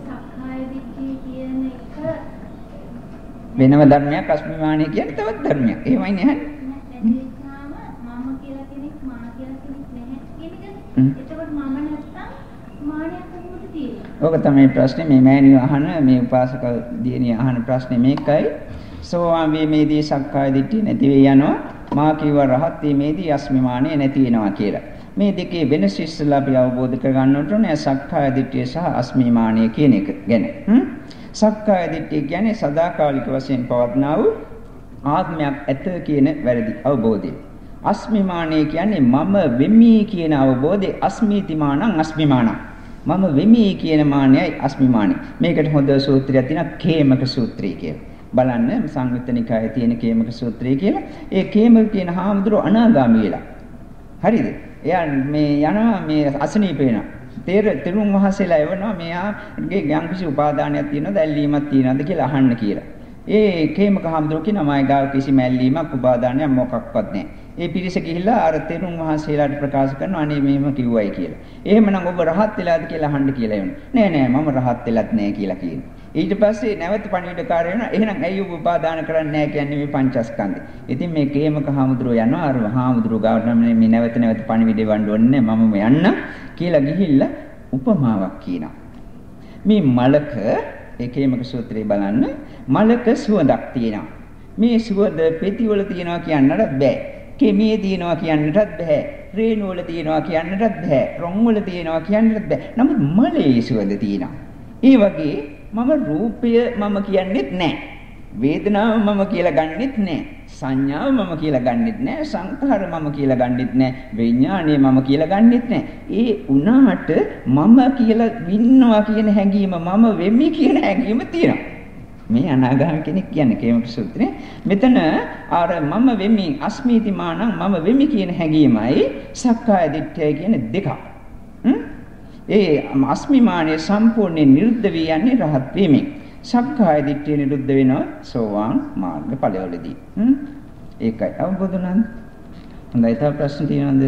වෙනම ධර්මයක් අස්මිමානිය කියන්නේ තවත් ධර්මයක්. එහෙමයි නේ. මම කියලා කෙනෙක් මා කියලා කෙනෙක් නැහැ කියන එකනේ. එතකොට මම නැත්තම් මානයක් කොහොමද තියෙන්නේ? ඔක තමයි ප්‍රශ්නේ. මේ මෑණිය අහන මේ උපාසක දියණිය අහන ප්‍රශ්නේ මේකයි. සෝවාන් වීමේදී සක්කාය දිට්ඨිය නැති වෙ යනවා. මා කිව්ව රහත් වීමේදී අස්මිමානිය නැති වෙනවා කියලා. මේ දෙකේ වෙනස ඉස්සෙල්ලා අපි අවබෝධ කරගන්නට ඕනේ සක්කාය දිට්ඨිය සහ අස්මිමානිය කියන එක ගැන. හ්ම් සක්කාය දිට්ඨිය කියන්නේ සදාකාලික වශයෙන් පවත්නා වූ ආත්මයක් ඇත කියන වැරදි අවබෝධය. අස්මිමානිය කියන්නේ මම වෙමි කියන අවබෝධය. අස්මිතිමානං අස්මිමානං. මම වෙමි කියන මානයයි අස්මිමානිය. මේකට හොඳ සූත්‍රයක් තියෙනවා කේමක සූත්‍රය කියලා. බලන්න සංයුත්ත නිකායේ තියෙන කේමක සූත්‍රය කියලා. ඒ කේමක කියන හාමුදුරුවෝ අනාගාමී වෙලා. හරිද? එයා මේ යනවා මේ අසනීප වෙනවා. තේර තෙරුන් වහන්සේලා එවනවා මෙයාගේ යම්කිසි උපාදානයක් තියෙනවද ඇල්ලීමක් තියෙනවද කියලා අහන්න කියලා. ඒ කේමක හාමුදුරුවෝ කියනවා මයි ගාව කිසිම ඇල්ලීමක් උපාදානයක් මොකක්වත් නැහැ. ඒ පිරිස ගිහිල්ලා අර තෙරුන් වහන්සේලාට ප්‍රකාශ කරනවා අනේ මෙහෙම කිව්වයි කියලා. එහෙමනම් ඔබ රහත් වෙලාද කියලා අහන්න කියලා එවනවා. නෑ නෑ මම රහත් වෙලත් නෑ කියලා කියනවා. ඊට පස්සේ නැවත පණිවිඩකාරය වෙනවා. එහෙනම් ඇයි ඔබ උපාදාන කරන්නේ නැහැ කියන්නේ මේ පංචස්කන්ධය. ඉතින් මේ කේමක හාමුදුරුවෝ යනවා අර හාමුදුරුවෝ ගාවට මේ නැවත නැවත පණිවිඩේ වන්න ඕනේ මම යන්න කියලා ගිහිල්ලා උපමාවක් කියනවා. මේ මලක ඒ කේමක සූත්‍රය බලන්න මලක සුවඳක් තියෙනවා. මේ සුවඳ පෙතිවල තියෙනවා කියන්නට බෑ. කෙමියේ තියෙනවා කියන්නටත් බෑ. රේණු වල තියෙනවා කියන්නටත් බෑ. රොන් වල තියෙනවා කියන්නටත් බෑ. නමුත් මලේ සුවඳ තියෙනවා. ඒ වගේ මම රූපය මම කියන්නේත් නැහැ. වේදනාව මම කියලා ගන්නෙත් නැහැ. සංඥාව මම කියලා ගන්නෙත් නැහැ. සංඛාර මම කියලා ගන්නෙත් නැහැ. විඥාණය මම කියලා ගන්නෙත් නැහැ. ඒ උනාට මම කියලා වින්නවා කියන හැඟීම මම වෙමි කියන හැඟීම තියෙනවා. මේ අනාගාමී කෙනෙක් කියන්නේ කේමක සූත්‍රේ. මෙතන අර මම වෙමි අස්මිතිමානං මම වෙමි කියන හැඟීමයි සක්කාය දිට්ඨිය කියන දෙක. හ්ම් ඒ අස්මිමානයේ සම්පූර්ණ නිරුද්ධ වී යන්නේ රහත් වීමෙන්. සක්කාය දිට්ඨිය නිරුද්ධ වෙනවා සෝවාන් මාර්ග ඵලවලදී. හ්ම් ඒකයි අවබෝධ නැන්ද? හොඳයි තව ප්‍රශ්න තියෙනවද?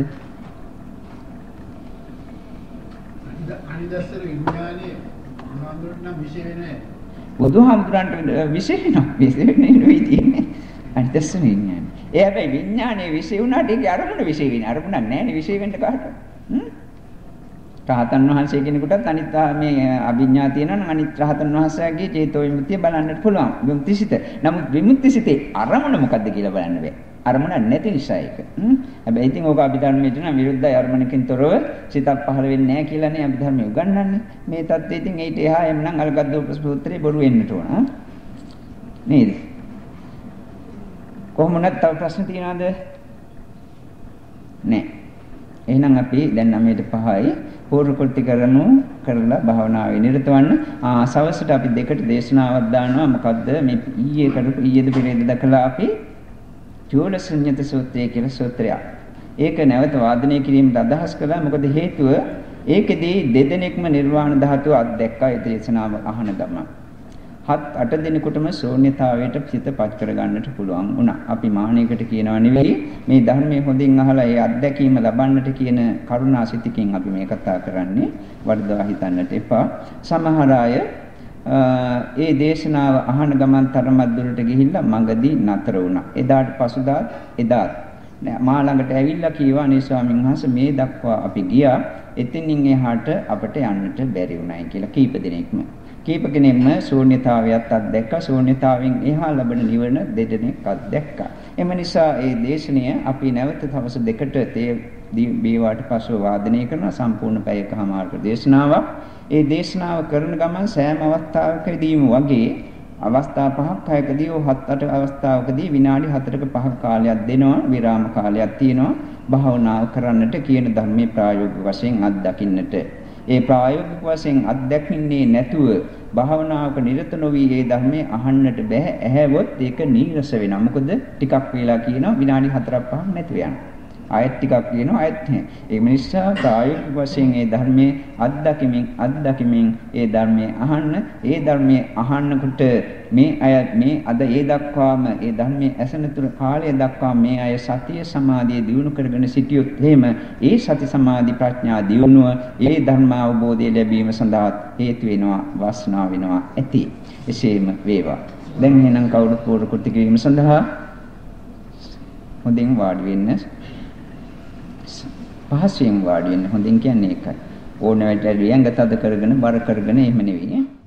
අනිදස්සර විඥානයේ මොනවාකට නම් විශේෂ වෙන්නේ? බුදුහාමුදුරන්ට විශේෂ වෙනවා. විශේෂ වෙන්නේ නෙවෙයි තියෙන්නේ. අනිදස්සර විඥානය. ඒ හැබැයි විඥානයේ විශේෂ වුණාට ඒකේ අරමුණ විශේෂ වෙන්නේ. අරමුණක් නැහැ නේ විශේෂ වෙන්න කාටද? හ්ම් රහතන් වහන්සේ කෙනෙකුටත් අනිත් මේ අභිඥා තියෙනවා නම් අනිත් රහතන් වහන්සේගේ චේතෝ විමුක්තිය බලන්නත් පුළුවන්. විමුක්තිසිත. නමුත් විමුක්තිසිතේ අරමුණ මොකද්ද කියලා බලන්න බෑ. අරමුණ නැති නිසා ඒක. හැබැයි ඉතින් ඕක අභිධර්මයේ තියෙන විරුද්ධයි අරමුණකින් තොරව සිතක් පහළ වෙන්නේ නැහැ කියලානේ අභිධර්මයේ උගන්වන්නේ. මේ தත්ත්වය ඉතින් ඊට එහා එම්නම් අලගද්දෝප සූත්‍රේ බොරු වෙන්නට ඕන. නේද? කොහොමද තව ප්‍රශ්න තියෙනවද? නෑ. එහෙනම් අපි දැන් නවයට පහයි පූර්ව කෘත්‍ය කරනු කරලා භාවනාවේ නිරත වන්න. ආ සවසට අපි දෙකට දේශනාවක් දානවා. මොකද්ද මේ ඊයේ කරපු ඊයේද පෙරේද දකලා අපි චූල ශුන්්‍යත සූත්‍රය කියලා සූත්‍රයක්. ඒක නැවත වාදනය කිරීමට අදහස් කළා. මොකද හේතුව ඒකෙදී දෙදෙනෙක්ම නිර්වාණ ධාතුව අත්දැක්කා. ඒ දේශනාව අහන ගම. හත් අට දිනකටම ශූන්‍යතාවයට සිතපත් කර ගන්නට පුළුවන් වුණා. අපි මානෙකට කියනවා නෙවෙයි මේ ධර්මයේ හොඳින් අහලා ඒ අත්දැකීම ලබන්නට කියන කරුණා සිතකින් අපි මේ කතා කරන්නේ. වර්ධවා හිතන්නට එපා. සමහර අය ඒ දේශනාව අහන ගමන් තරමක් දුරට ගිහිල්ලා මඟදී නතර වුණා. එදාට පසුදා එදා මා ළඟට ඇවිල්ලා කීවා නේ ස්වාමීන් වහන්සේ මේ දක්වා අපි ගියා. එතනින් එහාට අපට යන්නට බැරි වුණායි කියලා කීප දෙනෙක්ම. කීප කෙනෙක්ම ශූන්‍යතාවයත් අත්දැක්කා. ශූන්‍යතාවෙන් එහා ලබන නිවන දෙදෙනෙක් අත්දැක්කා. එම නිසා ඒ දේශනය අපි නැවත තවස දෙකට තේ බීවාට පසුව වාදනය කරන සම්පූර්ණ පැයකමාරක දේශනාවක්. ඒ දේශනාව කරන ගමන් සෑම අවස්ථාවකදීම වගේ අවස්ථා පහක් හයකදී හෝ හත් අට අවස්ථාවකදී විනාඩි හතරක පහක කාලයක් දෙනවා. විරාම කාලයක් තියෙනවා. භාවනාව කරන්නට කියන ධර්මයේ ප්‍රායෝගික වශයෙන් අත්දකින්නට. ඒ ප්‍රායෝගික වශයෙන් අත්දැකින්නේ නැතුව භාවනාවක නිරත නොවි ඒ ධර්මයේ අහන්නට බෑ. ඇහැවොත් ඒක නීරස වෙනවා. මොකද ටිකක් වේලා කියනවා විනාඩි හතරක් පහක් නැතුව යනවා. ආයත් ටිකක් කියනවා ආයත් නැහැ. ඒ නිසා ප්‍රායෝගික වශයෙන් ඒ ධර්මයේ අත්දැකීමින් අත්දැකීමින් ඒ ධර්මයේ අහන්න ඒ ධර්මයේ අහන්නකොට මේ අය මේ අද ඒ දක්වාම ඒ ධර්මයේ ඇසෙන තුරු කාලය දක්වා මේ අය සතිය සමාධිය දියුණු කරගෙන සිටියොත් එහෙම ඒ සති සමාධි ප්‍රඥා දියුණුව ඒ ධර්ම අවබෝධය ලැබීම සඳහා හේතු වෙනවා වාසනාව වෙනවා ඇති. එසේම වේවා. දැන් එහෙනම් කවුරුත් පූර්ව කෘත්‍ය කිරීම සඳහා හොඳින් වාඩි වෙන්න. පහසෙන් වාඩි වෙන්න හොඳින් කියන්නේ ඒකයි. ඕන වැඩ ඇඟ තද කරගෙන බර කරගෙන එහෙම නෙවෙයි.